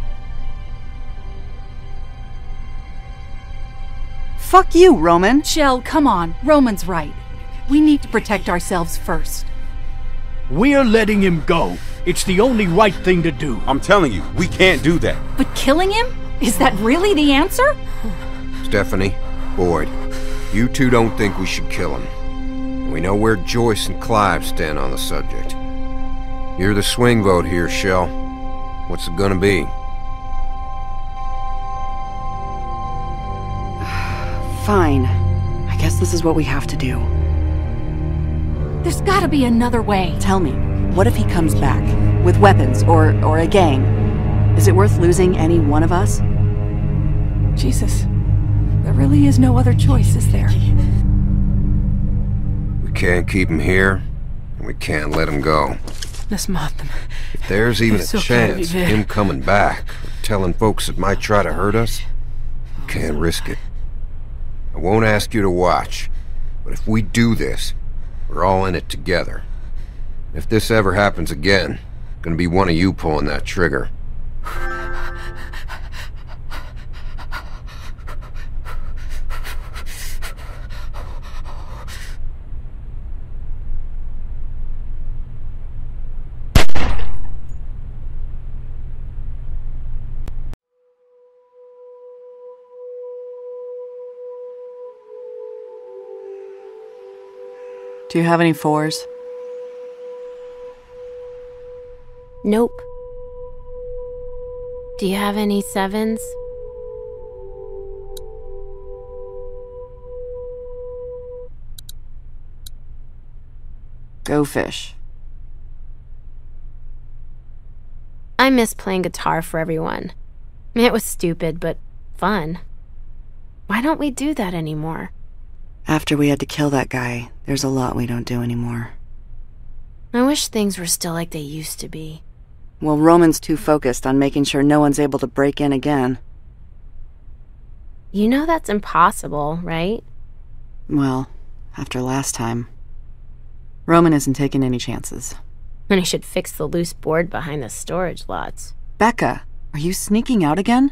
Fuck you, Roman. Shell, come on. Roman's right. We need to protect ourselves first. We're letting him go. It's the only right thing to do. I'm telling you, we can't do that. But killing him? Is that really the answer? Stephanie, Boyd, you two don't think we should kill him. We know where Joyce and Clive stand on the subject. You're the swing vote here, Shell. What's it gonna be? Fine. I guess this is what we have to do. There's gotta be another way. Tell me, what if he comes back? With weapons, or, or a gang? Is it worth losing any one of us? Jesus. There really is no other choice, is there? We can't keep him here, and we can't let him go. Let's moth them. If there's even a So chance of heavy, him coming back, or telling folks that might try to hurt us, we can't risk it. I won't ask you to watch, but if we do this, we're all in it together. If this ever happens again, it's gonna be one of you pulling that trigger. Do you have any fours? Nope. Do you have any sevens? Go fish. I miss playing guitar for everyone. It was stupid, but fun. Why don't we do that anymore? After we had to kill that guy, there's a lot we don't do anymore. I wish things were still like they used to be. Well, Roman's too focused on making sure no one's able to break in again. You know that's impossible, right? Well, after last time. Roman isn't taking any chances. And he should fix the loose board behind the storage lots. Becca, are you sneaking out again?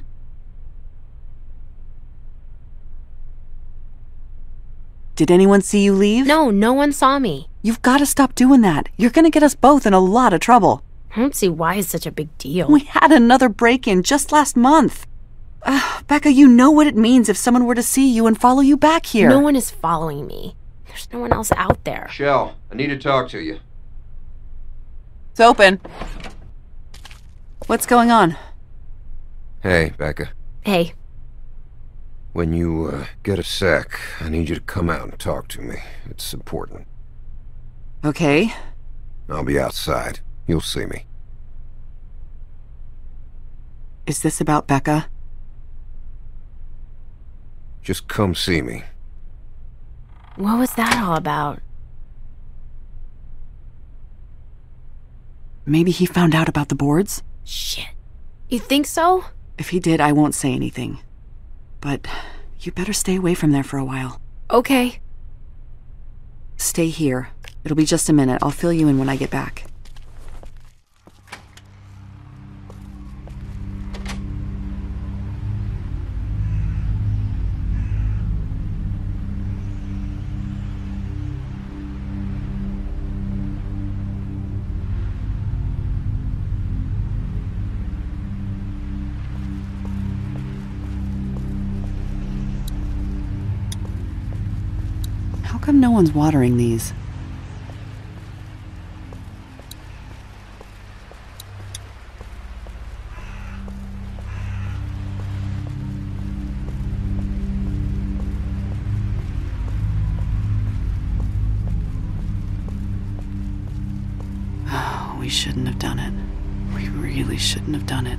Did anyone see you leave? No, no one saw me. You've got to stop doing that. You're gonna get us both in a lot of trouble. I don't see why it's such a big deal. We had another break-in just last month. Uh, Becca, you know what it means if someone were to see you and follow you back here. No one is following me. There's no one else out there. Shell, I need to talk to you. It's open. What's going on? Hey, Becca. Hey. When you uh, get a sec, I need you to come out and talk to me. It's important. Okay. I'll be outside. You'll see me. Is this about Becca? Just come see me. What was that all about? Maybe he found out about the boards? Shit. You think so? If he did, I won't say anything. But you better stay away from there for a while. Okay. Stay here. It'll be just a minute. I'll fill you in when I get back. How come no one's watering these? Oh, we shouldn't have done it. We really shouldn't have done it.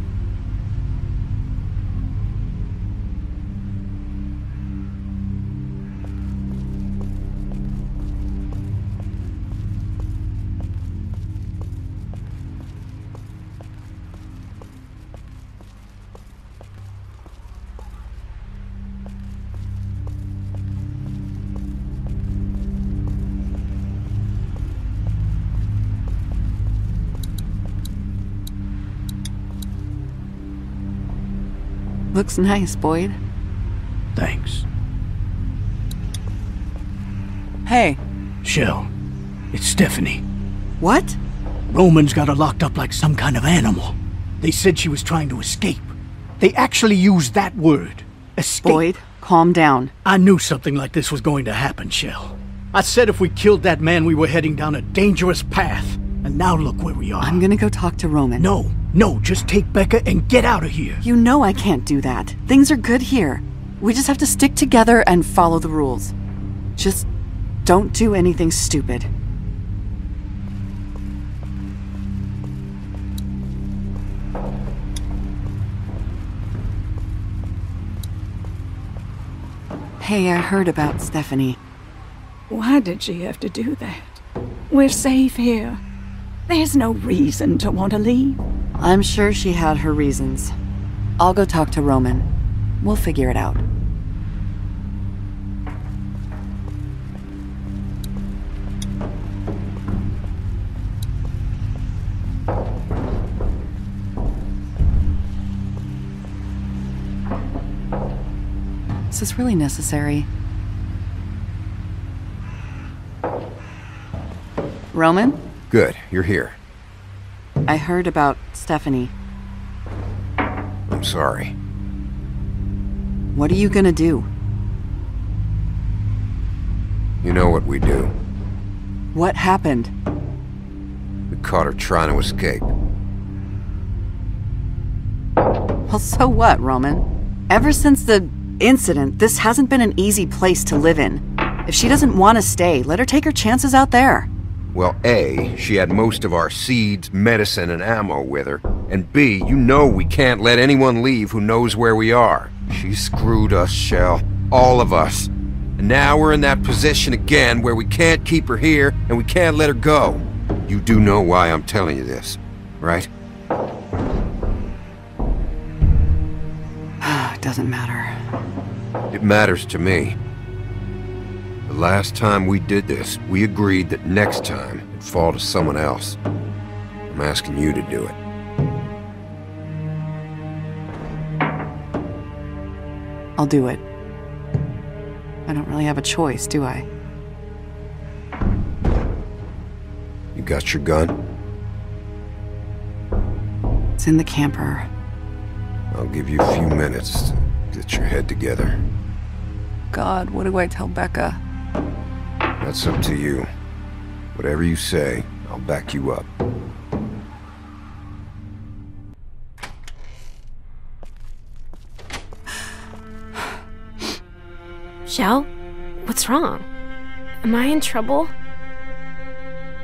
Looks nice, Boyd. Thanks. Hey. Shell, it's Stephanie. What? Roman's got her locked up like some kind of animal. They said she was trying to escape. They actually used that word. Escape. Boyd, calm down. I knew something like this was going to happen, Shell. I said if we killed that man, we were heading down a dangerous path. And now look where we are. I'm gonna go talk to Roman. No, no, just take Becca and get out of here. You know I can't do that. Things are good here. We just have to stick together and follow the rules. Just don't do anything stupid. Hey, I heard about Stephanie. Why did she have to do that? We're safe here. There's no reason to want to leave. I'm sure she had her reasons. I'll go talk to Roman. We'll figure it out. Is this really necessary? Roman? Good, you're here. I heard about Stephanie. I'm sorry. What are you gonna do? You know what we do. What happened? We caught her trying to escape. Well, so what, Roman? Ever since the incident, this hasn't been an easy place to live in. If she doesn't want to stay, let her take her chances out there. Well, A, she had most of our seeds, medicine, and ammo with her. And B, you know we can't let anyone leave who knows where we are. She screwed us, Shell. All of us. And now we're in that position again where we can't keep her here and we can't let her go. You do know why I'm telling you this, right? It doesn't matter. It matters to me. The last time we did this, we agreed that next time it'd fall to someone else. I'm asking you to do it. I'll do it. I don't really have a choice, do I? You got your gun? It's in the camper. I'll give you a few minutes to get your head together. God, what do I tell Becca? That's up to you. Whatever you say, I'll back you up. Shell? What's wrong? Am I in trouble?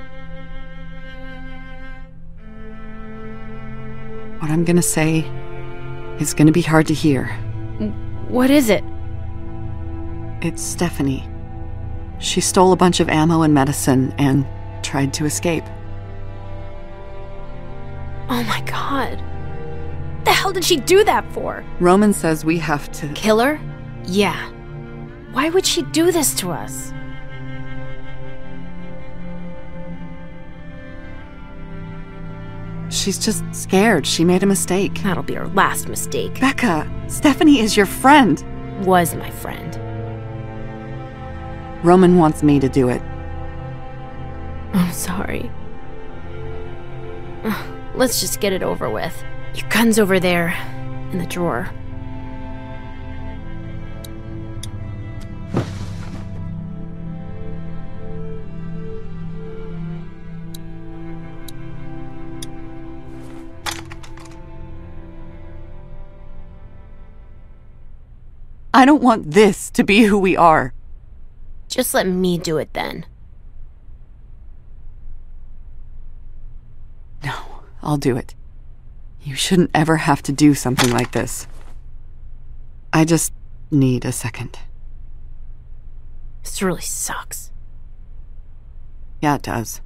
What I'm gonna say is gonna be hard to hear. What is it? It's Stephanie. She stole a bunch of ammo and medicine and tried to escape. Oh my god. The hell did she do that for? Roman says we have to... Kill her? Yeah. Why would she do this to us? She's just scared. She made a mistake. That'll be her last mistake. Becca, Stephanie is your friend. Was my friend. Roman wants me to do it. I'm sorry. Let's just get it over with. Your gun's over there, in the drawer. I don't want this to be who we are. Just let me do it then. No, I'll do it. You shouldn't ever have to do something like this. I just need a second. This really sucks. Yeah, it does.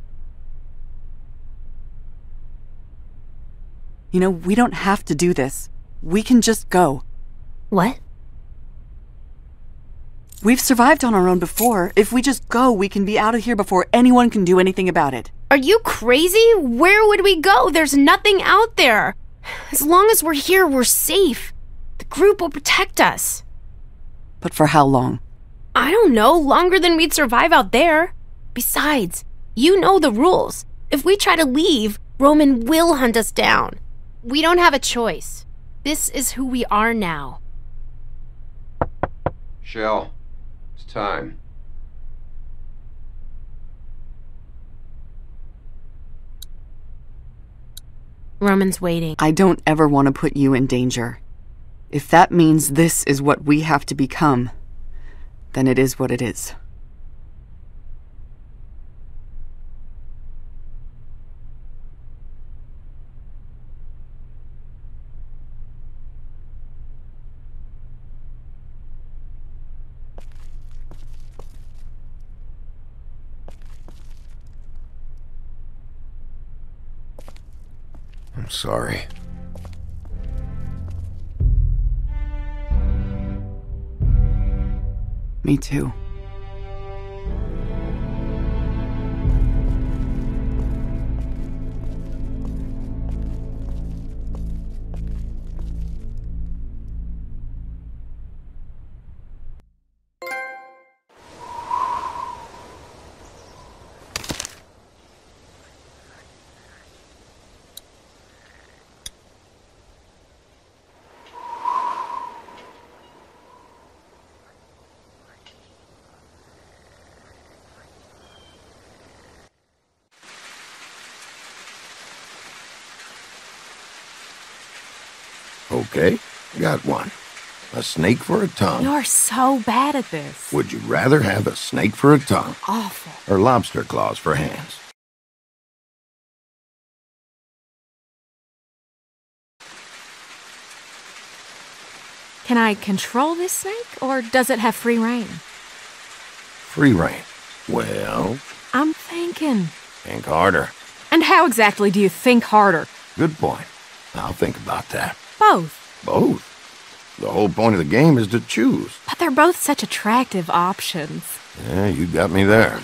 You know, we don't have to do this. We can just go. What? We've survived on our own before. If we just go, we can be out of here before anyone can do anything about it. Are you crazy? Where would we go? There's nothing out there. As long as we're here, we're safe. The group will protect us. But for how long? I don't know. Longer than we'd survive out there. Besides, you know the rules. If we try to leave, Roman will hunt us down. We don't have a choice. This is who we are now. Shell, it's time. Roman's waiting. I don't ever want to put you in danger. If that means this is what we have to become, then it is what it is. I'm sorry. Me too. Okay, got one. A snake for a tongue. You're so bad at this. Would you rather have a snake for a tongue? Awful. Or lobster claws for hands? Can I control this snake, or does it have free reign? Free reign. Well, I'm thinking. think harder. And how exactly do you think harder? Good point. I'll think about that. Both. Both? The whole point of the game is to choose. But they're both such attractive options. Yeah, you got me there.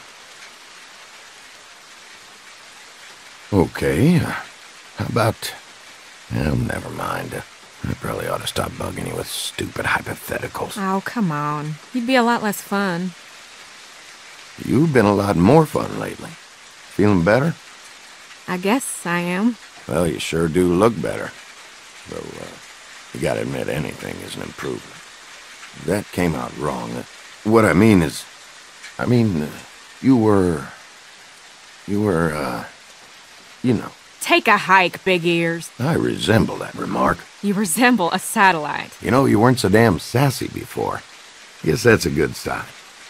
Okay, uh, how about... Oh, never mind. I probably ought to stop bugging you with stupid hypotheticals. Oh, come on. You'd be a lot less fun. You've been a lot more fun lately. Feeling better? I guess I am. Well, you sure do look better. Though, uh, you gotta admit anything is an improvement. That came out wrong. Uh, what I mean is... I mean, uh, you were... You were, uh... You know. Take a hike, Big Ears. I resemble that remark. You resemble a satellite. You know, you weren't so damn sassy before. Guess that's a good sign.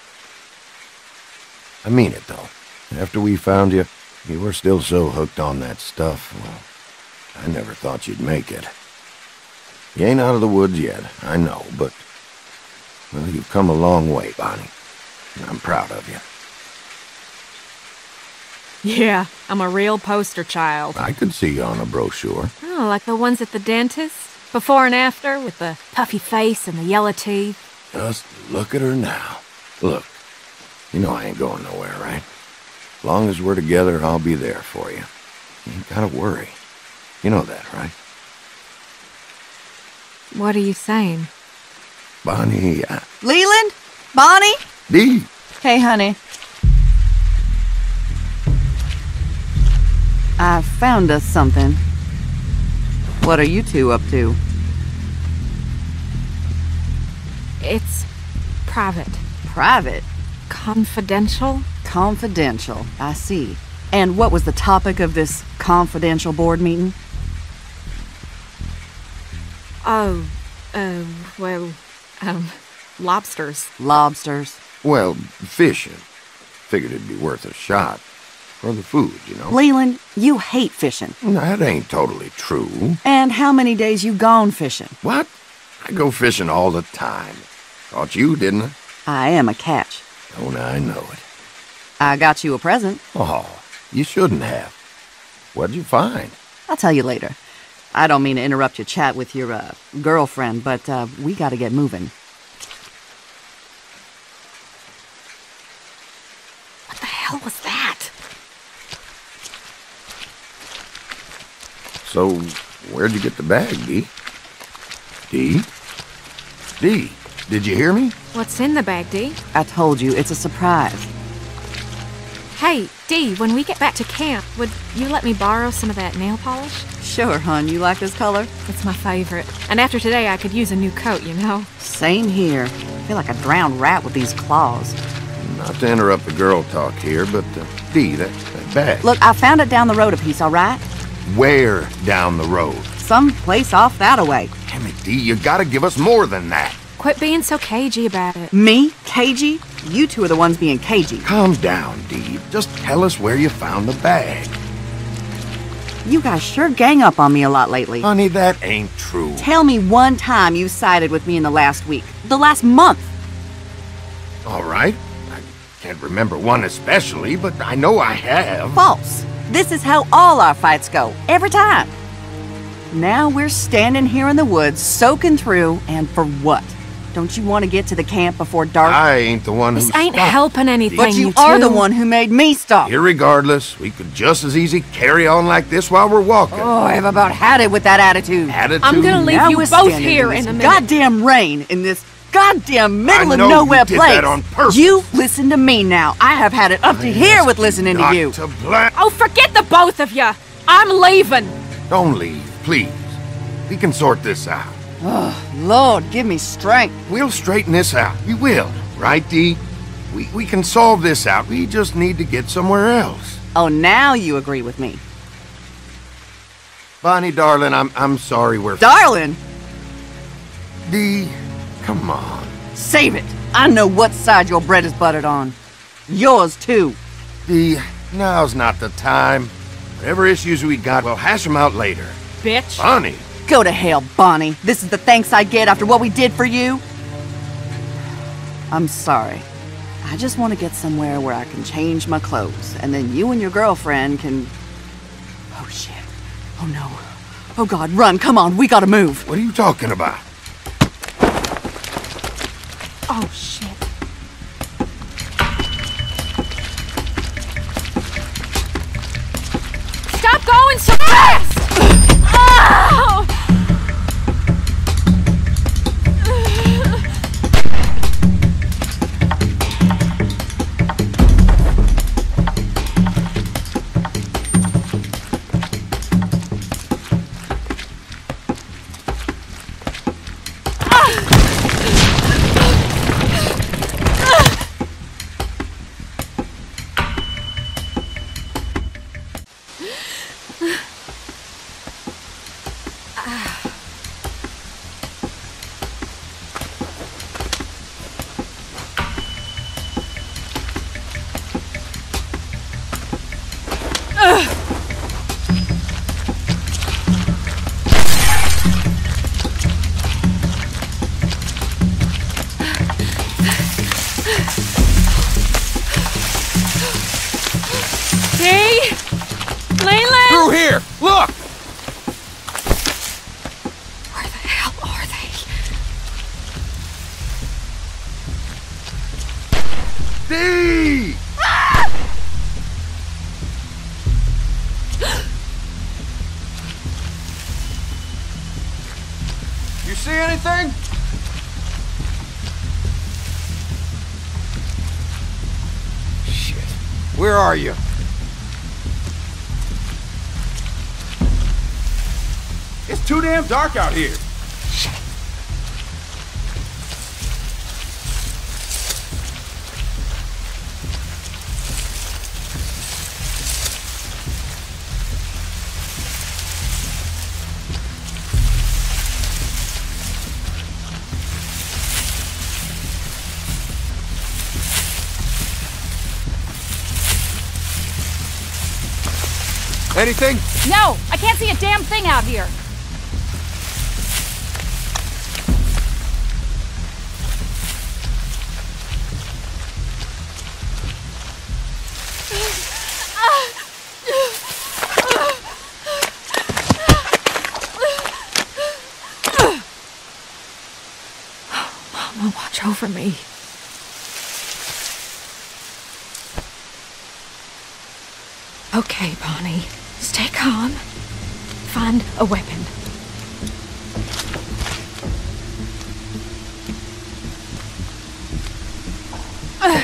I mean it, though. After we found you, you were still so hooked on that stuff. Well, I never thought you'd make it. You ain't out of the woods yet, I know, but... well, you've come a long way, Bonnie. And I'm proud of you. Yeah, I'm a real poster child. I could see you on a brochure. Oh, like the ones at the dentist? Before and after, with the puffy face and the yellow teeth. Just look at her now. Look, you know I ain't going nowhere, right? As long as we're together, I'll be there for you. You ain't gotta worry. You know that, right? What are you saying? Bonnie, I... Leland? Bonnie? Dee! Hey, honey. I found us something. What are you two up to? It's private. Private? Confidential? Confidential, I see. And what was the topic of this confidential board meeting? Oh, uh, well, um, lobsters. Lobsters? Well, fishing. Figured it'd be worth a shot. For the food, you know. Leland, you hate fishing. That ain't totally true. And how many days you gone fishing? What? I go fishing all the time. Thought you, didn't I? I am a catch. Oh, now I know it. I got you a present. Oh, you shouldn't have. What'd you find? I'll tell you later. I don't mean to interrupt your chat with your, uh, girlfriend, but, uh, we gotta get moving. What the hell was that? So, where'd you get the bag, Dee? Dee? Dee, did you hear me? What's in the bag, Dee? I told you, it's a surprise. Hey, Dee, when we get back to camp, would you let me borrow some of that nail polish? Sure, hon. You like this color? It's my favorite. And after today, I could use a new coat, you know? Same here. I feel like a drowned rat with these claws. Not to interrupt the girl talk here, but, uh, Dee, that, that bag. Look, I found it down the road a piece, all right? Where down the road? Some place off that-a-way. Damn it, Dee, you gotta give us more than that. Quit being so cagey about it. Me? Cagey? You two are the ones being cagey. Calm down, Dee. Just tell us where you found the bag. You guys sure gang up on me a lot lately. Honey, that ain't true. Tell me one time you sided with me in the last week. The last month. All right. I can't remember one especially, but I know I have. False. This is how all our fights go, every time. Now we're standing here in the woods, soaking through, and for what? Don't you want to get to the camp before dark? I ain't the one who This ain't stopped. helping anything, But you, you are two. the one who made me stop. Irregardless, we could just as easy carry on like this while we're walking. Oh, I've about had it with that attitude. Attitude? I'm gonna leave Now you we're both standing here in in this a minute. goddamn rain in this goddamn middle I of know nowhere you did place. that on purpose. You listen to me now. I have had it up to here with listening to Not you. to bla- Oh, forget the both of you. I'm leaving. Don't leave, please. We can sort this out. Oh, Lord, give me strength. We'll straighten this out. We will, right, Dee? We, we can solve this out. We just need to get somewhere else. Oh, now you agree with me. Bonnie, darling, I'm I'm sorry we're... Darling? Dee, come on. Save it. I know what side your bread is buttered on. Yours, too. Dee, now's not the time. Whatever issues we got, we'll hash them out later. Bitch. Bonnie! Go to hell, Bonnie. This is the thanks I get after what we did for you. I'm sorry. I just want to get somewhere where I can change my clothes, and then you and your girlfriend can... Oh, shit. Oh, no. Oh, God, run. Come on. We gotta move. What are you talking about? Oh, shit. Stop going so fast! Oh! here! Look! Where the hell are they? D! You see anything? Shit. Where are you? It's too damn dark out here. Anything? No, I can't see a damn thing out here. Mama, watch over me. Okay, Bonnie. Stay calm. Find a weapon. Uh.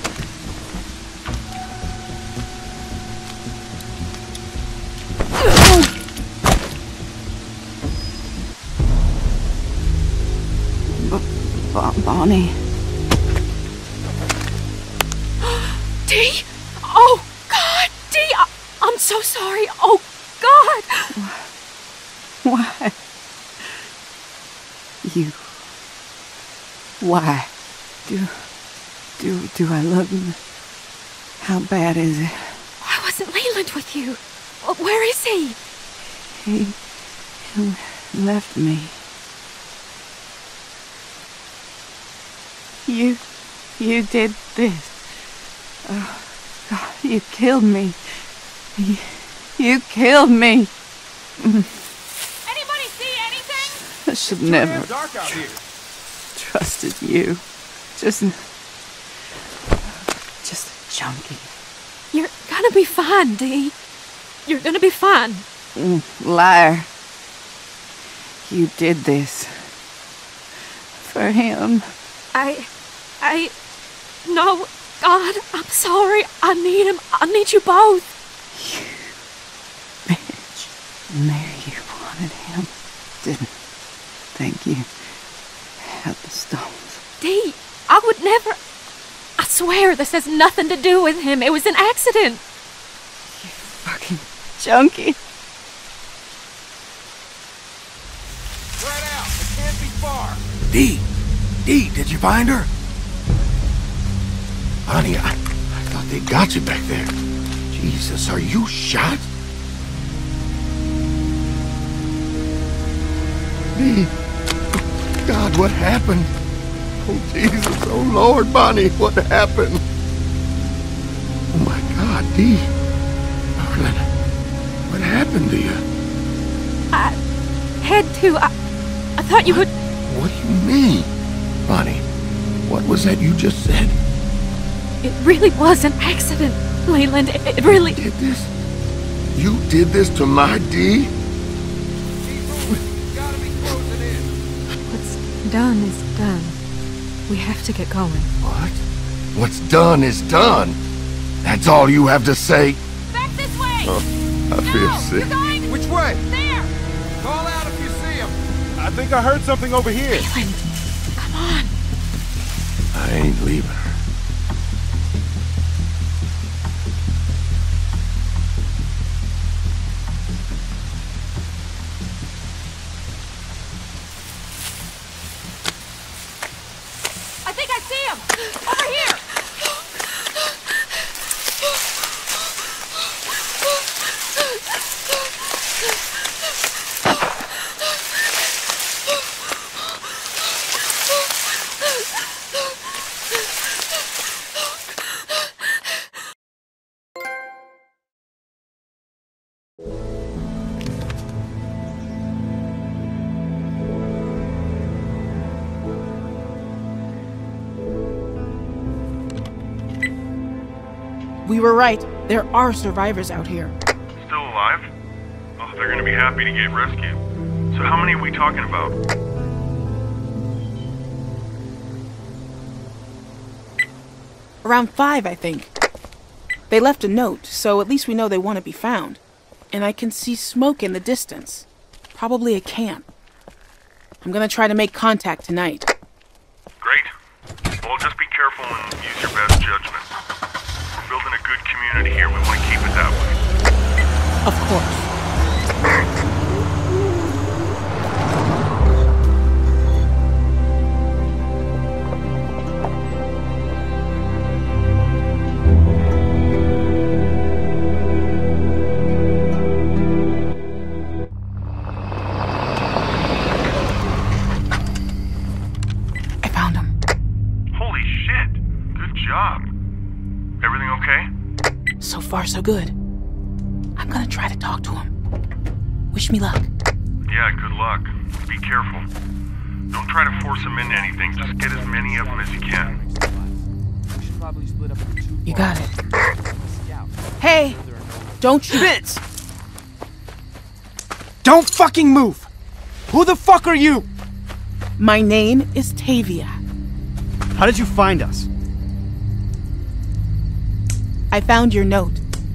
B- Bonnie. Dee? Oh, God! Dee! I- I'm so sorry. Oh, God! Why? You. Why? Do. Do. Do I love you? How bad is it? Why wasn't Leland with you? Where is he? He. He left me. You. You did this. Oh, God, you killed me. You, you killed me. Anybody see anything? I should never Dark out here. trusted you. Just, just a junkie. You're gonna be fine, Dee. You're gonna be fine. Mm, liar. You did this. For him. I... I... No, God, I'm sorry. I need him. I need you both. And there you wanted him, didn't think you had the stones. Dee, I would never... I swear this has nothing to do with him. It was an accident. You fucking junkie. Spread out. It can't be far. D! D, did you find her? Bonnie, I, I thought they got you back there. Jesus, are you shot? D! God, what happened? Oh, Jesus, oh, Lord, Bonnie, what happened? Oh, my God, D. Darling, what happened to you? I had to. I, I thought you would... What do you mean? Bonnie, what was that you just said? It really was an accident, Leland. It, it really... You did this? You did this to my D? What's done is done. We have to get going. What? What's done is done. That's all you have to say? Back this way! Oh, I feel no, sick. You're going... Which way? There! Call out if you see him. I think I heard something over here. Leland, come on. I ain't leaving her. I think I see him! Over here! You We were right. There are survivors out here. Still alive? Oh, they're gonna be happy to get rescued. So how many are we talking about? Around five, I think. They left a note, so at least we know they want to be found. And I can see smoke in the distance. Probably a camp. I'm gonna try to make contact tonight. Great. Well, just be careful and use your best judgment. We're building a good community here. We want to keep it that way. Of course. So far, so good. I'm gonna try to talk to him. Wish me luck. Yeah, good luck. Be careful. Don't try to force him into anything. Just get as many of them as you can. You got it. Hey! Don't shoot. Vince! Don't fucking move! Who the fuck are you? My name is Tavia. How did you find us? I found your note.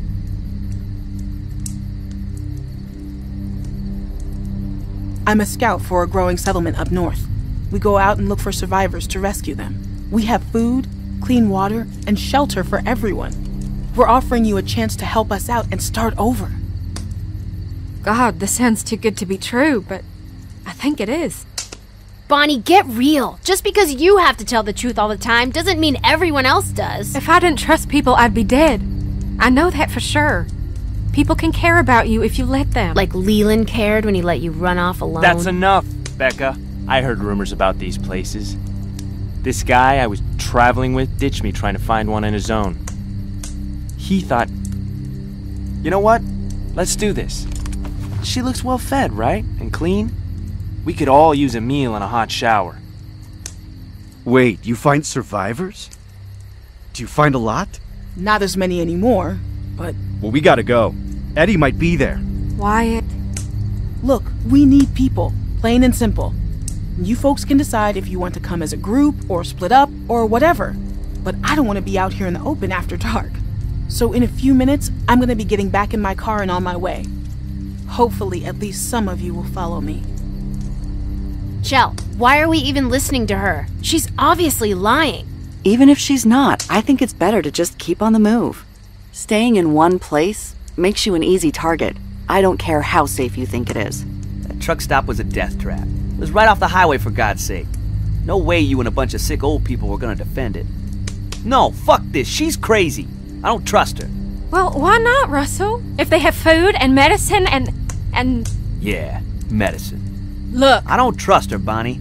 I'm a scout for a growing settlement up north. We go out and look for survivors to rescue them. We have food, clean water, and shelter for everyone. We're offering you a chance to help us out and start over. God, this sounds too good to be true, but I think it is. Bonnie, get real. Just because you have to tell the truth all the time doesn't mean everyone else does. If I didn't trust people, I'd be dead. I know that for sure. People can care about you if you let them. Like Leland cared when he let you run off alone. That's enough, Becca. I heard rumors about these places. This guy I was traveling with ditched me trying to find one on his own. He thought, you know what? Let's do this. She looks well fed, right? And clean? We could all use a meal and a hot shower. Wait, you find survivors? Do you find a lot? Not as many anymore, but... Well, we gotta go. Eddie might be there. Wyatt. Look, we need people, plain and simple. You folks can decide if you want to come as a group, or split up, or whatever. But I don't want to be out here in the open after dark. So in a few minutes, I'm gonna be getting back in my car and on my way. Hopefully, at least some of you will follow me. Chell, why are we even listening to her? She's obviously lying. Even if she's not, I think it's better to just keep on the move. Staying in one place makes you an easy target. I don't care how safe you think it is. That truck stop was a death trap. It was right off the highway, for God's sake. No way you and a bunch of sick old people were gonna defend it. No, fuck this. She's crazy. I don't trust her. Well, why not, Russell? If they have food and medicine and... and... Yeah, medicine. Look. I don't trust her, Bonnie.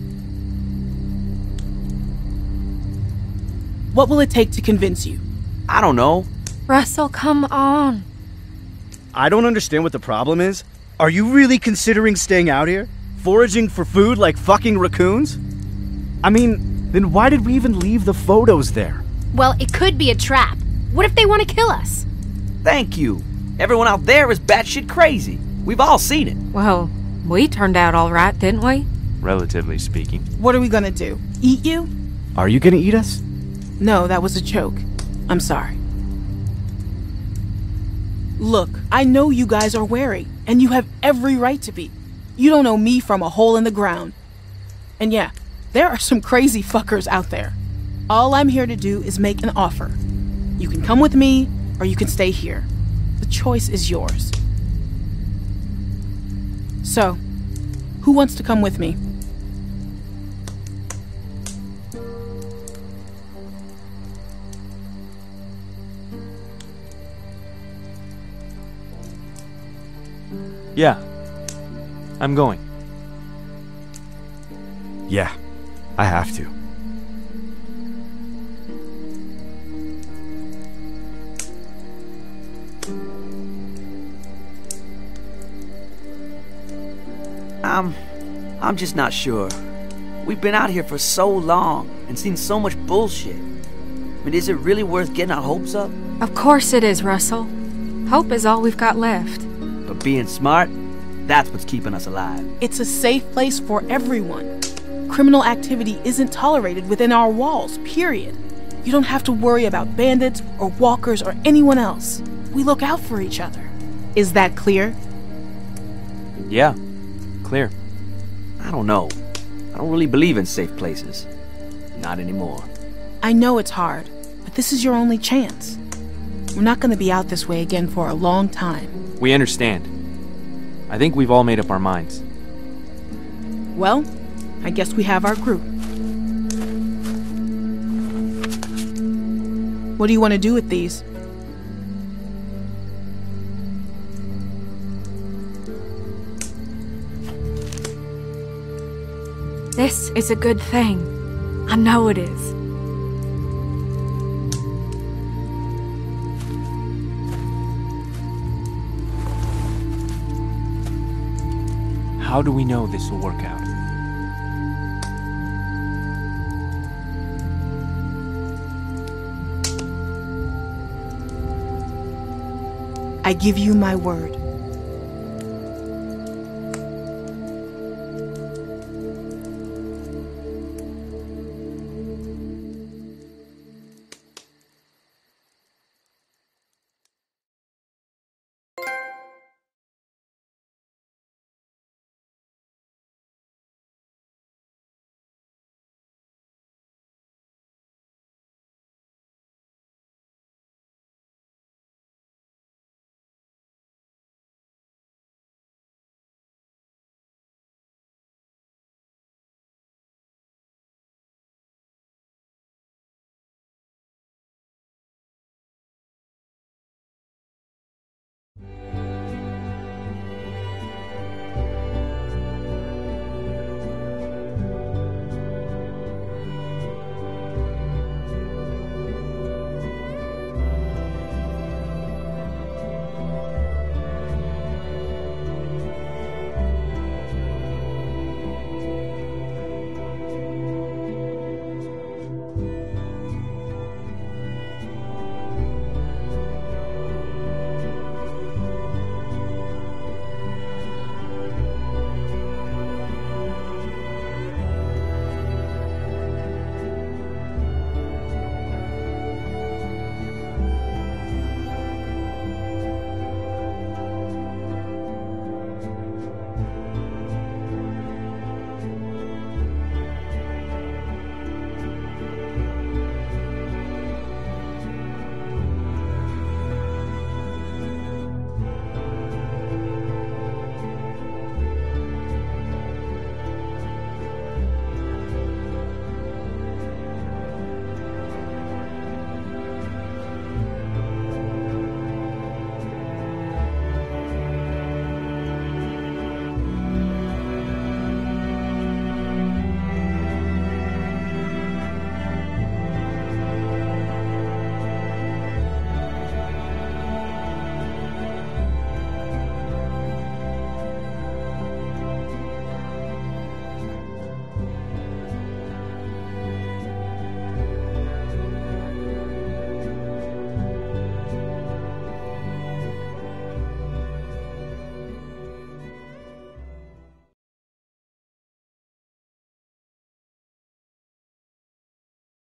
What will it take to convince you? I don't know. Russell, come on. I don't understand what the problem is. Are you really considering staying out here? Foraging for food like fucking raccoons? I mean, then why did we even leave the photos there? Well, it could be a trap. What if they want to kill us? Thank you. Everyone out there is batshit crazy. We've all seen it. Well, we turned out all right, didn't we? Relatively speaking. What are we gonna do? Eat you? Are you gonna eat us? No, that was a joke. I'm sorry. Look, I know you guys are wary, and you have every right to be. You don't know me from a hole in the ground. And yeah, there are some crazy fuckers out there. All I'm here to do is make an offer. You can come with me, or you can stay here. The choice is yours. So, who wants to come with me? Yeah. I'm going. Yeah, I have to. I'm... I'm just not sure. We've been out here for so long and seen so much bullshit. I mean, is it really worth getting our hopes up? Of course it is, Russell. Hope is all we've got left. But being smart, that's what's keeping us alive. It's a safe place for everyone. Criminal activity isn't tolerated within our walls, period. You don't have to worry about bandits or walkers or anyone else. We look out for each other. Is that clear? Yeah, clear. I don't know. I don't really believe in safe places. Not anymore. I know it's hard, but this is your only chance. We're not going to be out this way again for a long time. We understand. I think we've all made up our minds. Well, I guess we have our group. What do you want to do with these? This is a good thing. I know it is. How do we know this will work out? I give you my word.